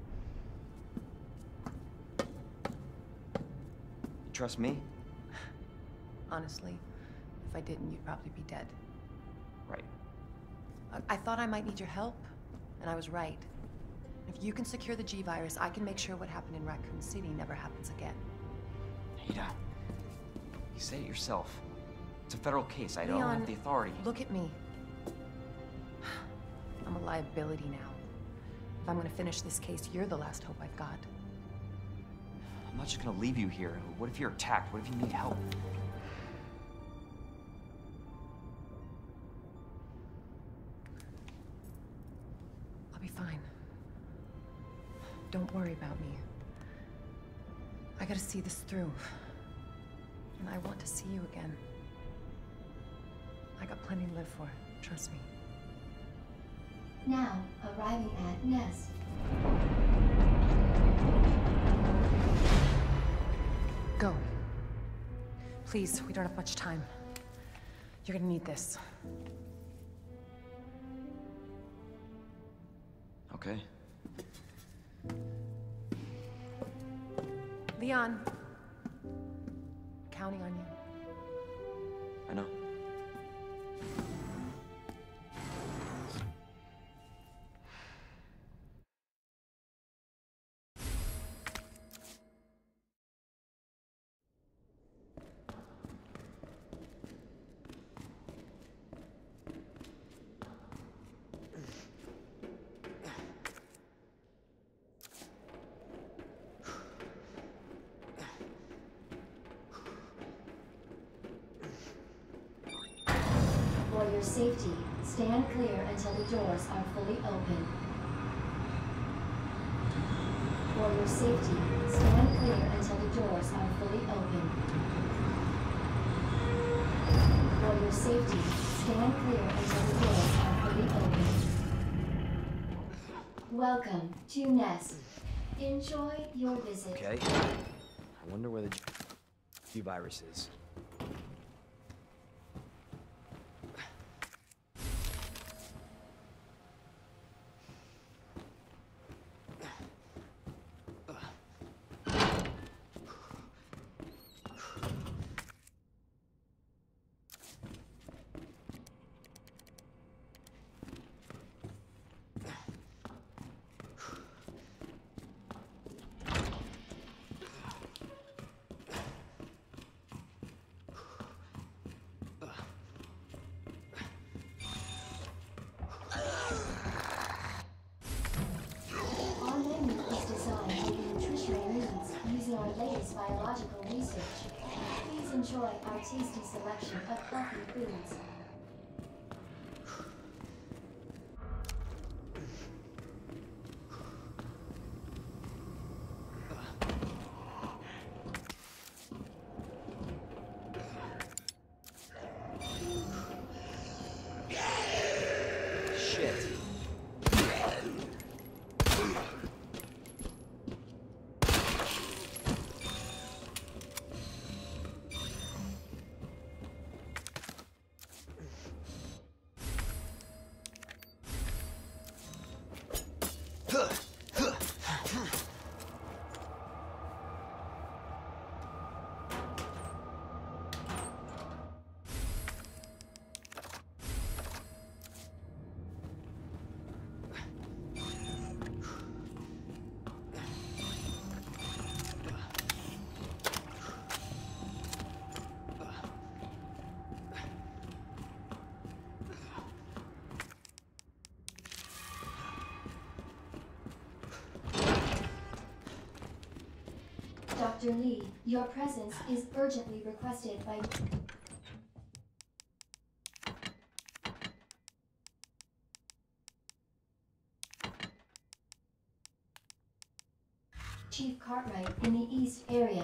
You trust me? Honestly, if I didn't, you'd probably be dead. Right. I thought I might need your help, and I was right. If you can secure the G-Virus, I can make sure what happened in Raccoon City never happens again. Ada, you say it yourself. It's a federal case. I don't have the authority. Look at me. I'm a liability now. If I'm gonna finish this case, you're the last hope I've got. I'm not just gonna leave you here. What if you're attacked? What if you need help? I'll be fine. Don't worry about me. I gotta see this through. And I want to see you again. I got plenty to live for, trust me. Now, arriving at Nest. Go. Please, we don't have much time. You're gonna need this. Okay. Leon. Counting on you. I know. For your safety, stand clear until the doors are fully open. For your safety, stand clear until the doors are fully open. For your safety, stand clear until the doors are fully open. Welcome to Nest. Enjoy your visit. Okay. I wonder where the G-Virus is. tasty selection of healthy foods. Shit. Dr. Lee, your presence is urgently requested by... Chief Cartwright in the East area.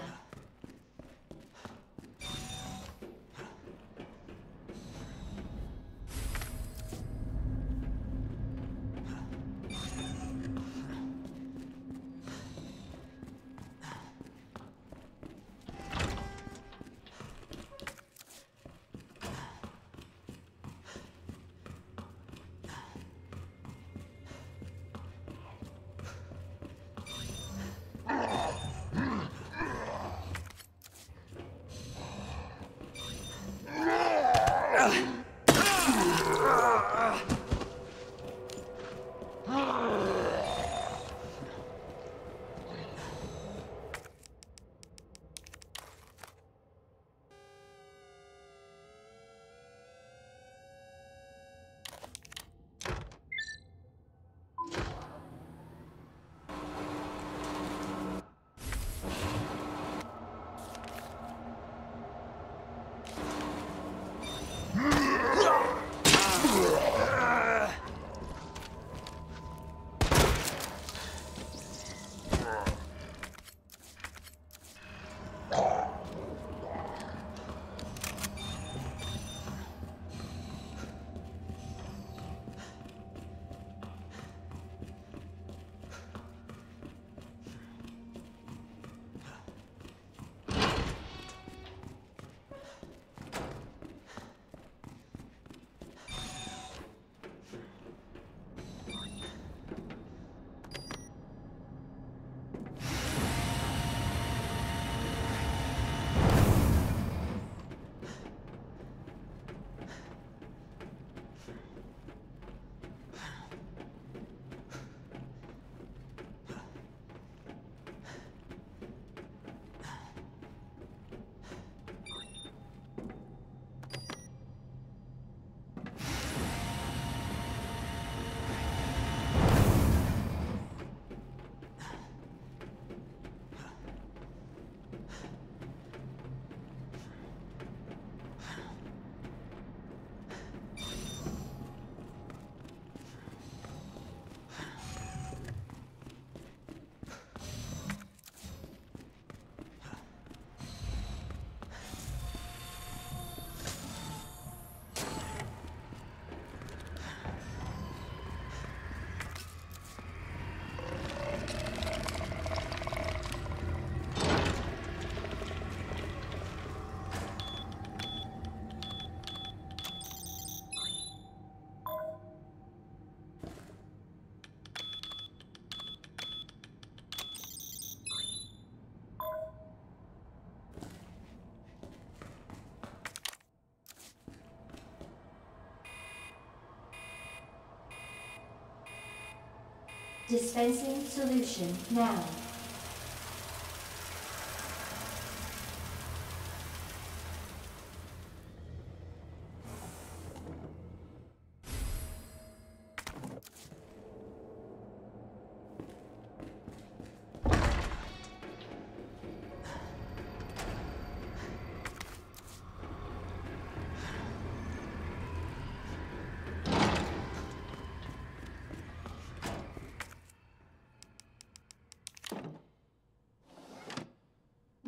Dispensing solution now.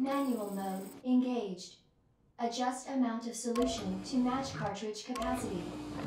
Manual mode engaged. Adjust amount of solution to match cartridge capacity.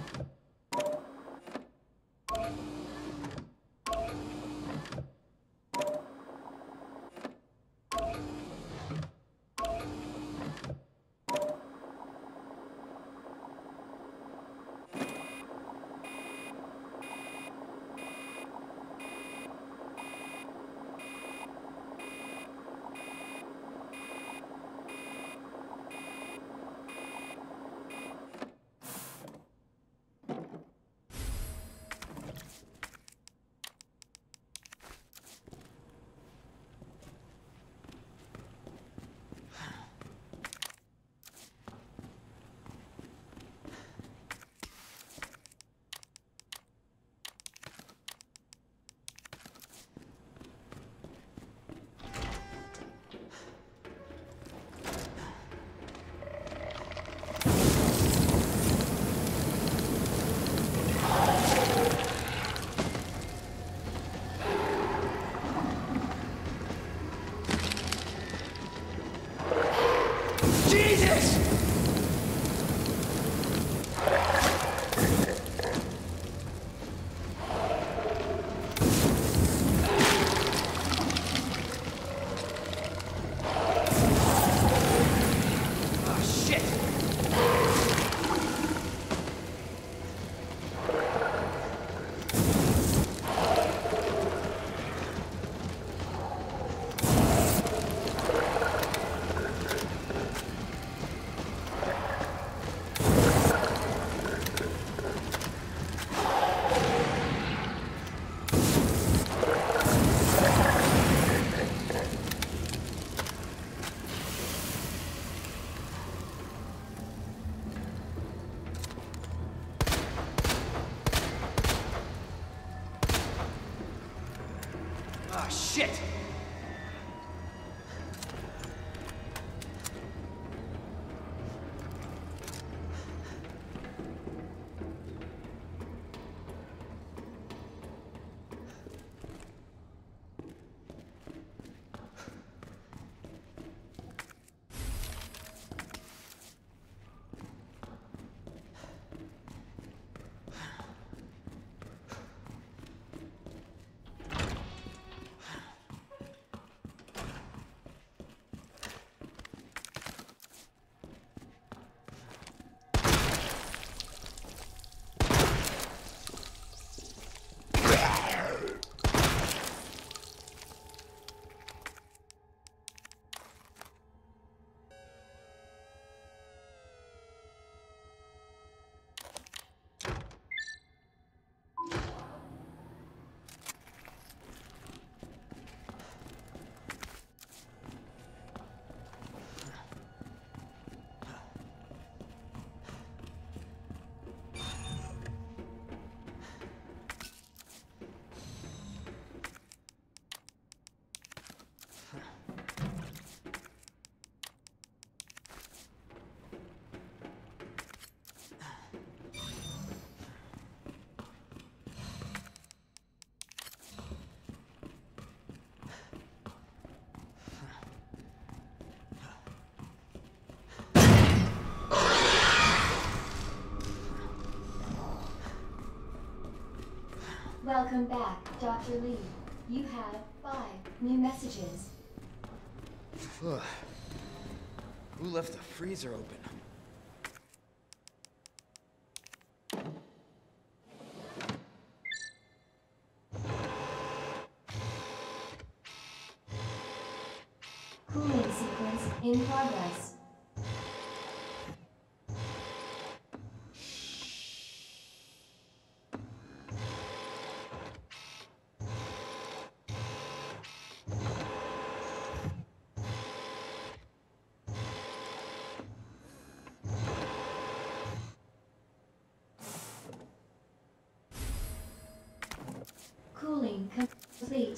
Ah, shit! Welcome back, Dr. Lee. You have 5 new messages. Who left the freezer open? Cooling sequence in progress. Cooling complete.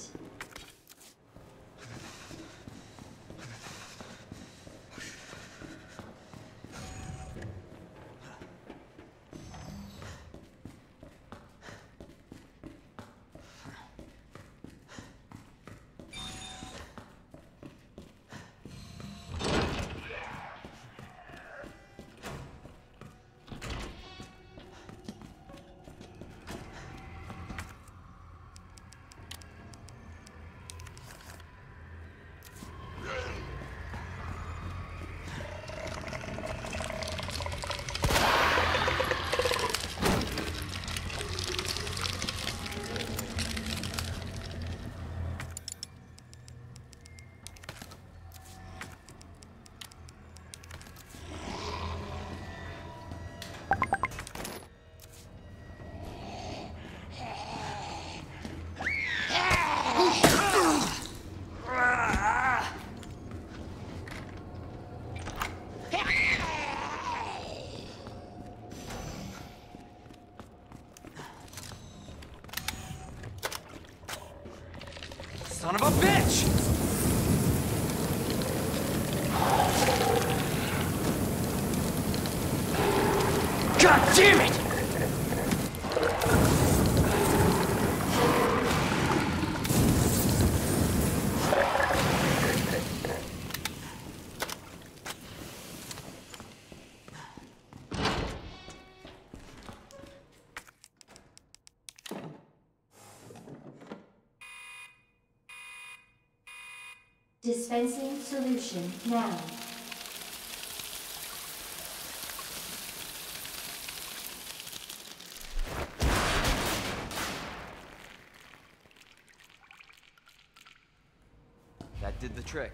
Son of a bitch! God damn it! Dispensing solution now. That did the trick.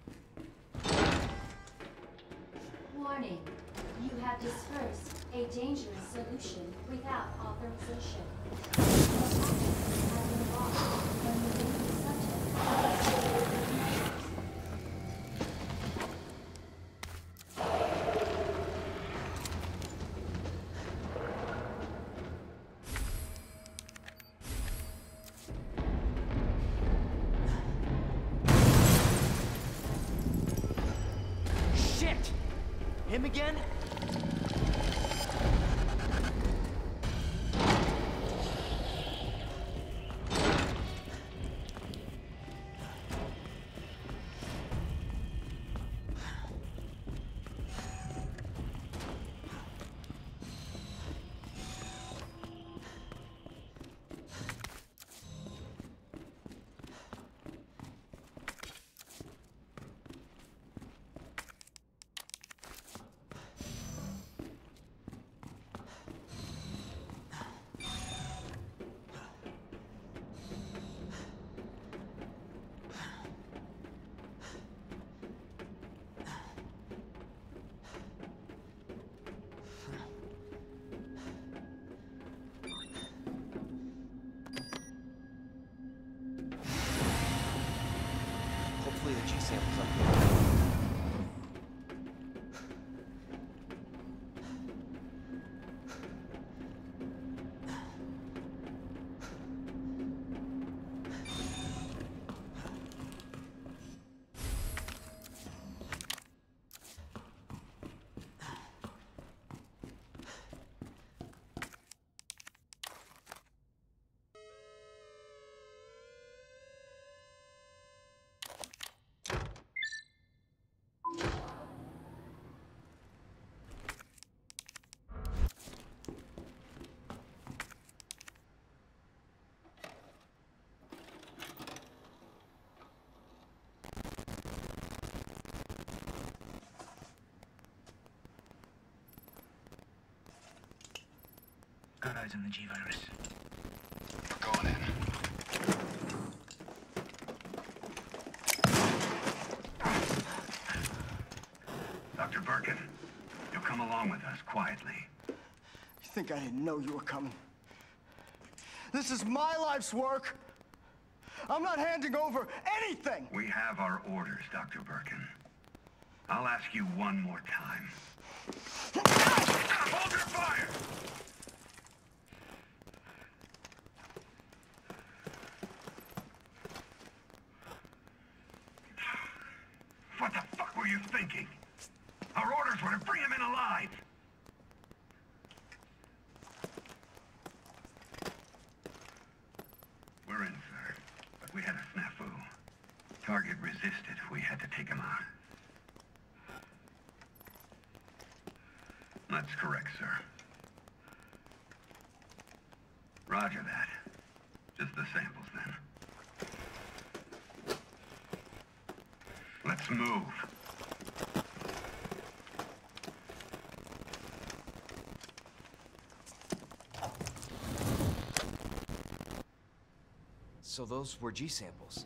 Warning. You have dispersed a dangerous solution without authorization. The package has been lost when the subject measures. Shit! Him again? Hopefully the G-sample's up here. Got eyes on the G-virus. We're going in. Dr. Birkin, you'll come along with us quietly. You think I didn't know you were coming? This is my life's work. I'm not handing over anything. We have our orders, Dr. Birkin. I'll ask you one more time. Hold your fire! What the fuck were you thinking? Our orders were to bring him in alive! We're in, sir. But we had a snafu. Target resisted. We had to take him out. That's correct, sir. Roger that. Just the samples, then. Let's move. So those were G-samples.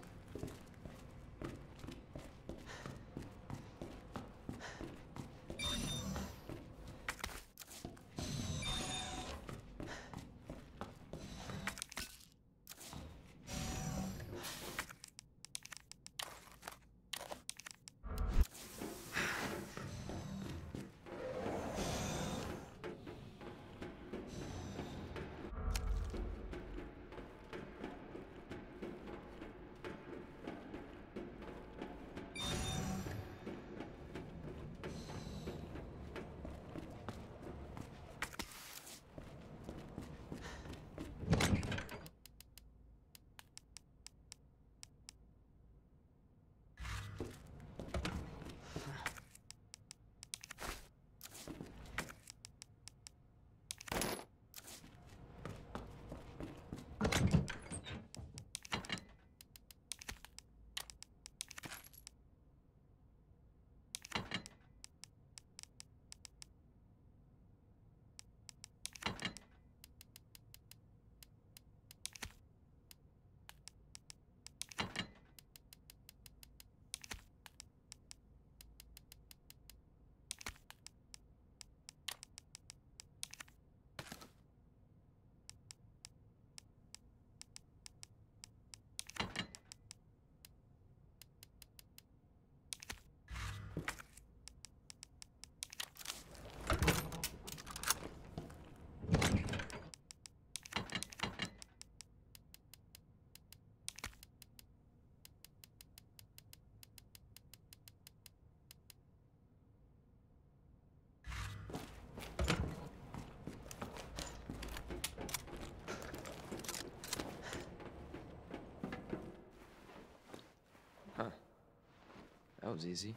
was easy.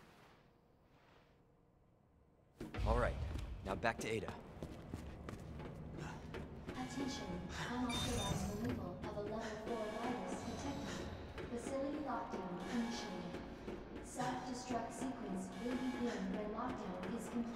All right, now back to Ada. Attention, unauthorized removal of a level 4 virus detected. Facility lockdown initiated. Self-destruct sequence will begin when lockdown is complete.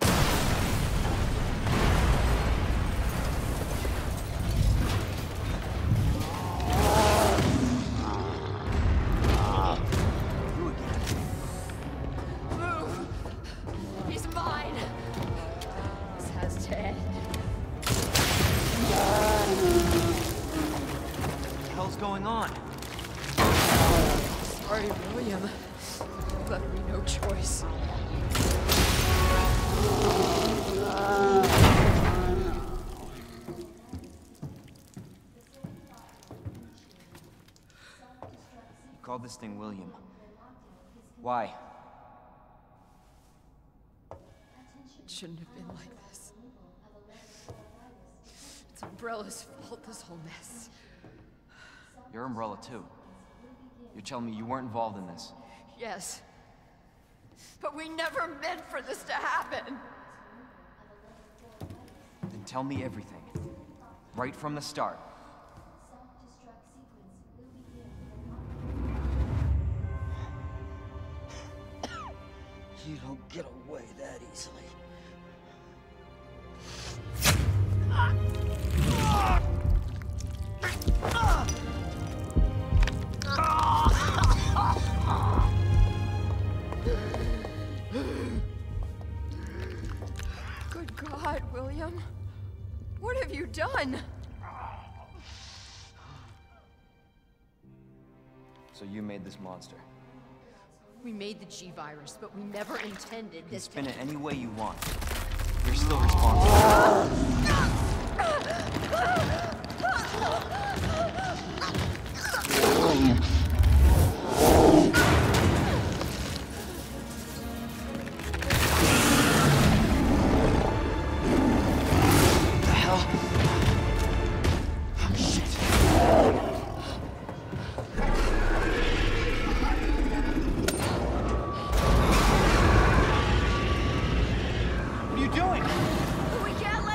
He's mine! This has to end. What the hell's going on? Sorry, William. Left me no choice. You called this thing William. Why? It shouldn't have been like this. It's Umbrella's fault, this whole mess. You're Umbrella too. You're telling me you weren't involved in this? Yes. But we never meant for this to happen. Then tell me everything. Right from the start. You don't get away that easily. Good God, William. What have you done? So you made this monster. We made the G-Virus, but we never intended You can this spin it any way you want. You're still responsible. We can't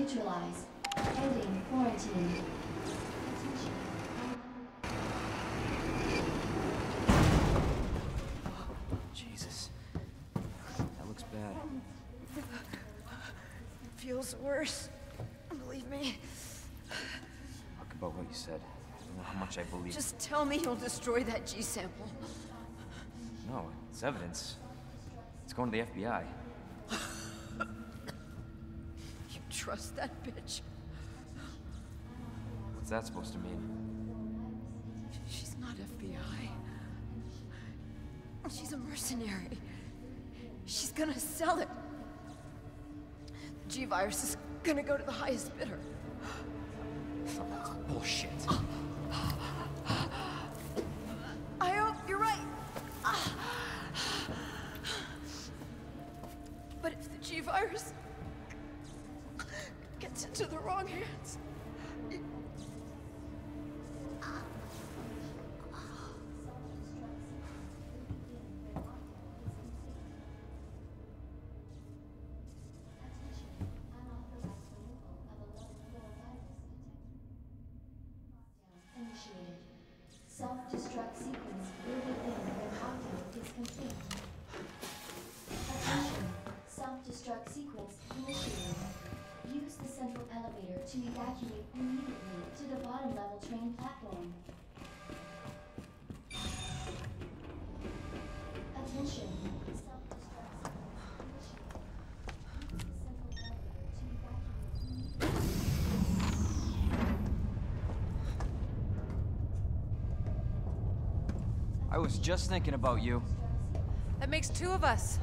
neutralized. Ending quarantine. Jesus. That looks bad. It feels worse. Believe me. Talk about what you said. I don't know how much I believe. Just tell me you'll destroy that G sample. No, it's evidence. It's going to the FBI. You trust that bitch? What's that supposed to mean? She's not FBI. She's a mercenary. She's gonna sell it. The G-Virus is gonna go to the highest bidder. That's bullshit. I hope you're right. But if the G-Virus gets into the wrong hands... Initiated. Self-destruct sequence will begin when lockdown is complete. Attention. Self-destruct sequence initiated. Use the central elevator to evacuate immediately to the bottom level train platform. Attention. Self-destruct sequence initiated. Use the central elevator to evacuate immediately. I was just thinking about you. That makes two of us.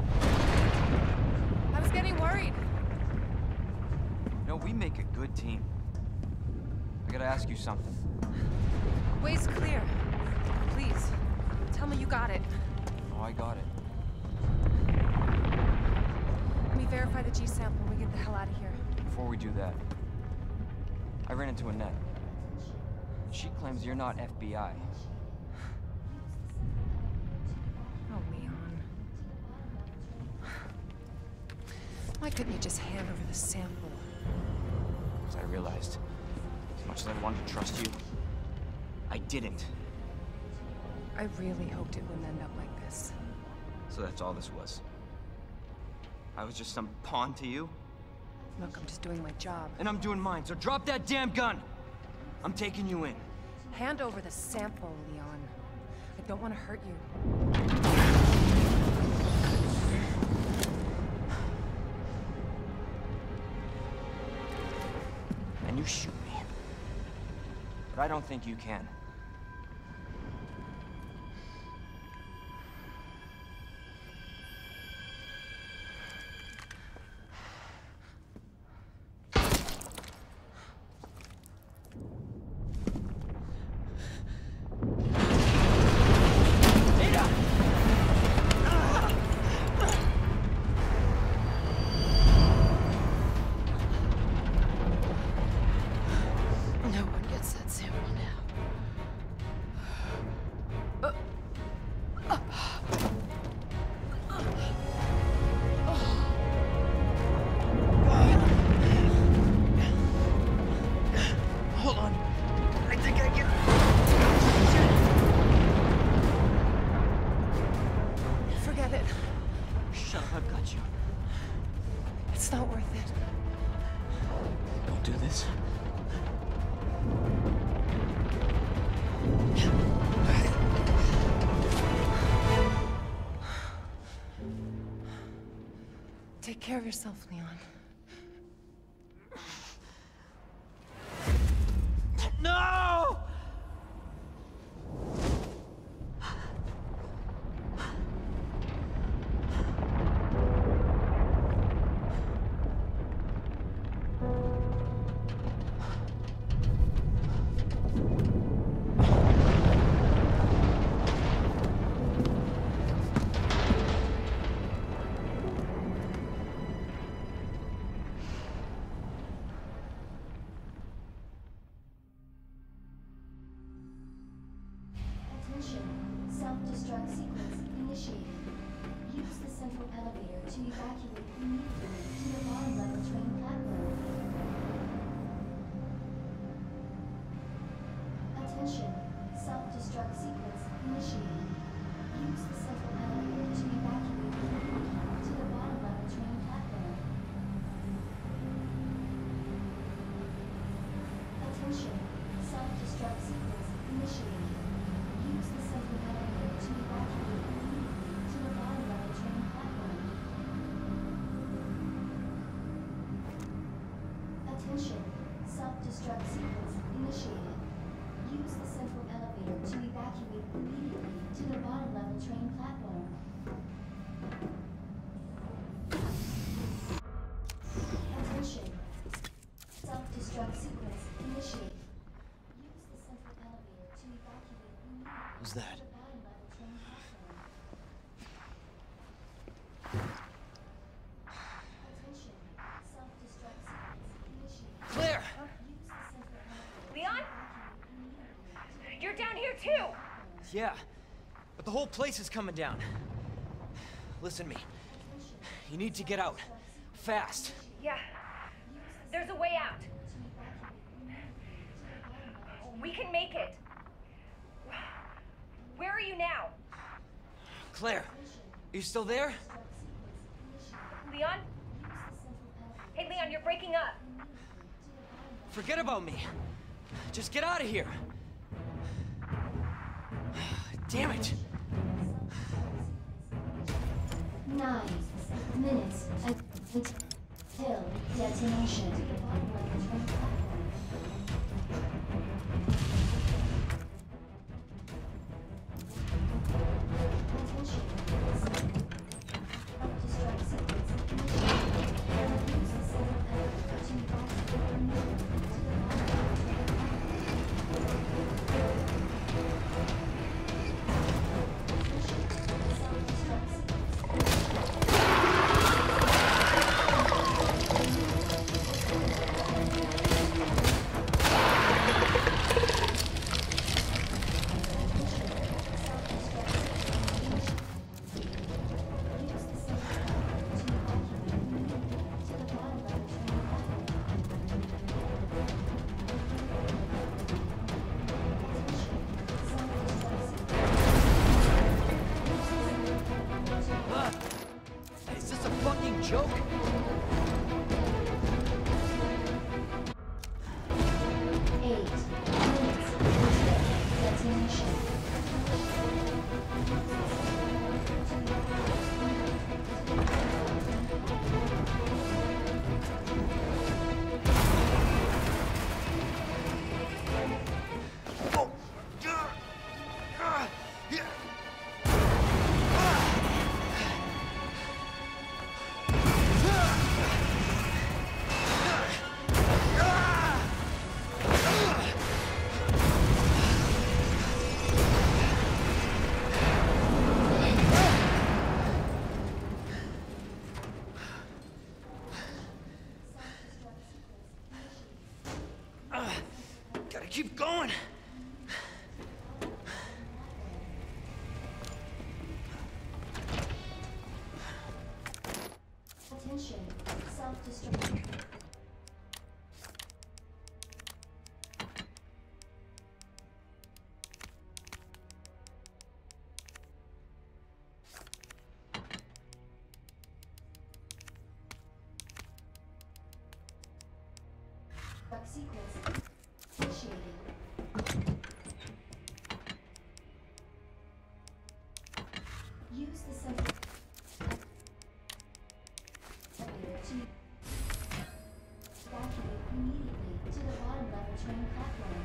I was getting worried. No, we make a good team. I gotta ask you something. Way's clear. Please, tell me you got it. Oh, I got it. Let me verify the G sample and we get the hell out of here. Before we do that, I ran into Annette. She claims you're not FBI. Oh, Leon. Why couldn't you just hand over the sample? Because I realized, as much as I wanted to trust you, I didn't. I really hoped it wouldn't end up like this. So that's all this was. I was just some pawn to you? Look, I'm just doing my job. And I'm doing mine, so drop that damn gun! I'm taking you in. Hand over the sample, Leon. I don't want to hurt you. And you shoot me. But I don't think you can. No one gets that sample now. Hold on. I think I can... Forget it. Shut up, I've got you. It's not worth it. Don't do this. Take care of yourself, Leon. No! Attention. Self-destruct sequence initiated. Use the central elevator to evacuate immediately to the bottom level train platform. Self-destruct sequence initiated. Use the central elevator to evacuate to the bottom level train platform. Attention. Self-destruct sequence initiated. Use the central elevator to evacuate to the bottom level train platform. Attention. Self-destruct sequence initiated. Use the central elevator to evacuate immediately to the bottom level train platform. Attention. Self-destruct sequence initiated. Use the central elevator to evacuate immediately Who's that? to the bottom level train platform. Attention. Self-destruct sequence initiated. Claire! Use the central elevator. Leon? You're down here too! Yeah, but the whole place is coming down. Listen to me. You need to get out. Fast. Yeah. There's a way out. We can make it. Where are you now? Claire, are you still there? Leon? Hey, Leon, you're breaking up. Forget about me. Just get out of here. Damn it. 9 minutes until detonation. Is this a fucking joke? 8 minutes until detonation. Gotta keep going. Attention. Self-destruct. Sequence initiated. Use the central elevator to evacuate immediately to the bottom level train platform.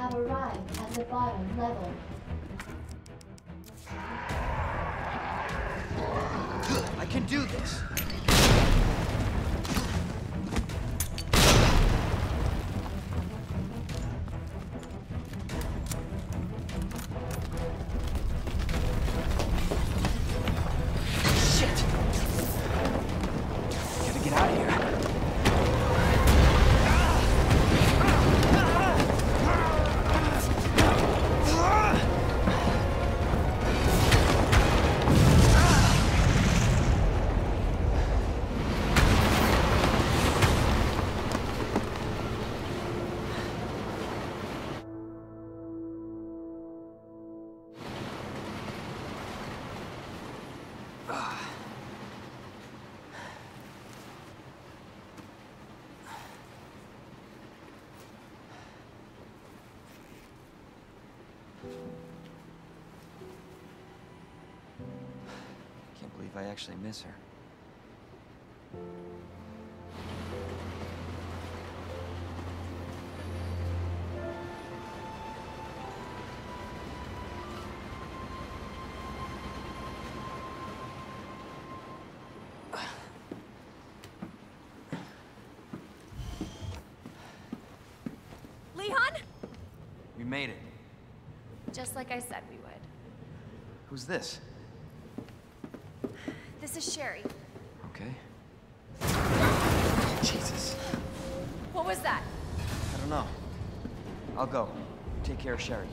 have arrived at the bottom level. I can do this. Shit! Gotta get out of here. Can't believe I actually miss her. Leon? We made it. Just like I said we would. Who's this? This is Sherry. Okay. Jesus. What was that? I don't know. I'll go. Take care of Sherry.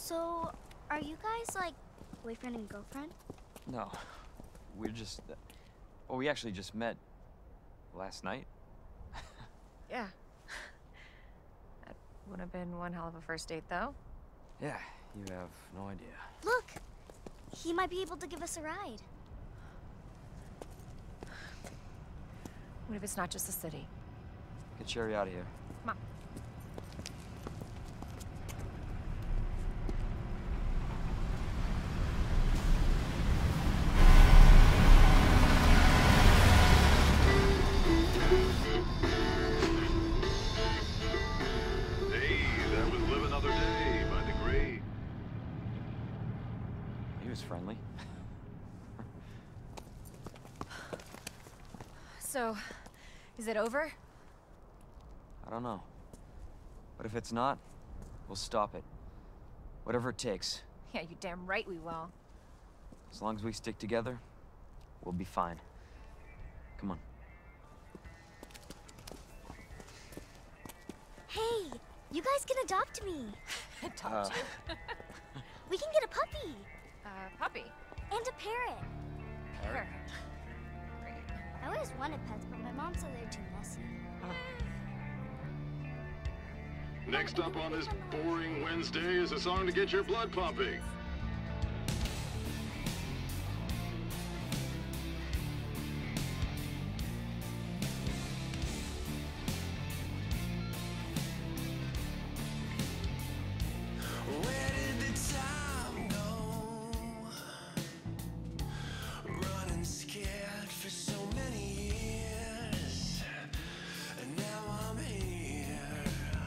So, are you guys like boyfriend and girlfriend? No, we're just... well, we actually just met last night. Yeah. That would have been one hell of a first date, though. Yeah, you have no idea. Look! He might be able to give us a ride. What if it's not just the city? Get Sherry out of here. Come on. Hey, that was Live Another Day by The Gray. He was friendly. So, is it over? I don't know. But if it's not, we'll stop it. Whatever it takes. Yeah, you damn right we will. As long as we stick together, we'll be fine. Come on. Hey, you guys can adopt me. Adopt you? We can get a puppy. Puppy? And a parrot. Parrot. I always wanted pets, but my mom said they're too messy. Next up on this boring Wednesday is a song to get your blood pumping. Where did the time go? Running scared for so many years, and now I'm here.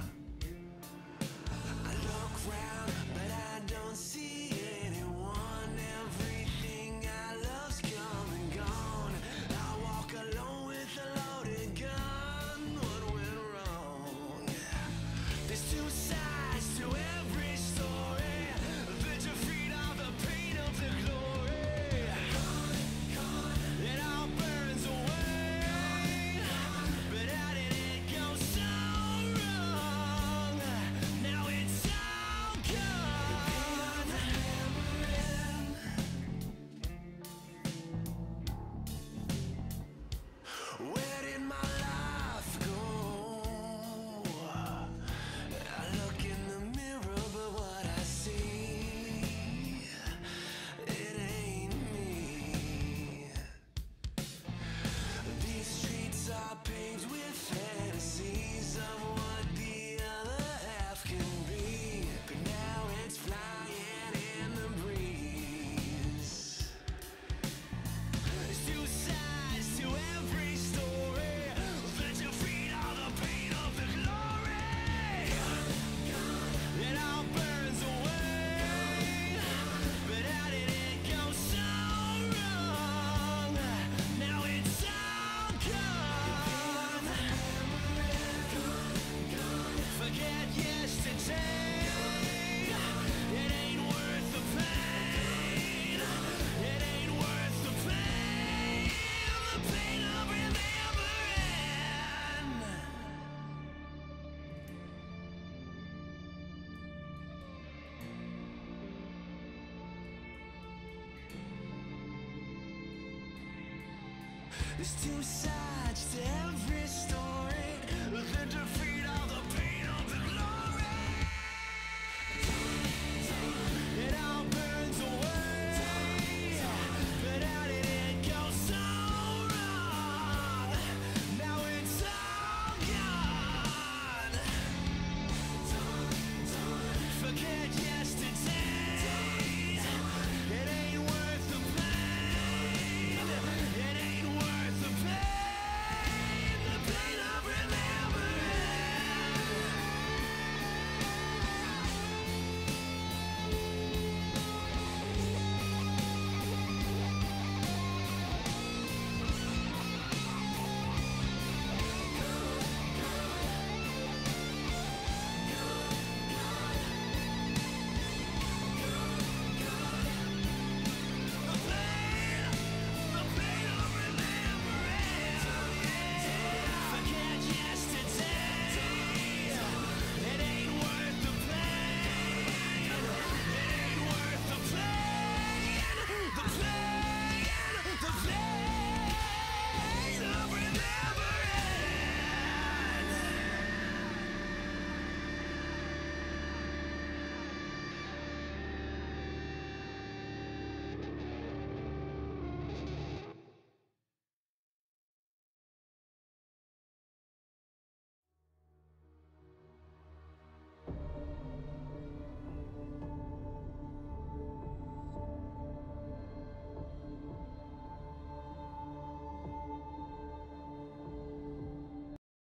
I look round, but I don't see anyone. Everything I love's come and gone. I walk alone with a loaded gun. What went wrong? There's two sides to every story. That you're freed of the pain of the glory. It all burns away. But how did it go so wrong? Now it's all gone. Where did my life go? I look in the mirror, but what I see, it ain't me. These streets are paved with fantasies of what the other half can be, but now it's flying in the breeze. There's two sides to every story. That you feed all the pain of the glory. It all burns away. But how did it go so wrong? Now it's all gone. Forget yesterday. It ain't worth the pain. It ain't worth the pain. The pain of remembering. There's two sides to every story. The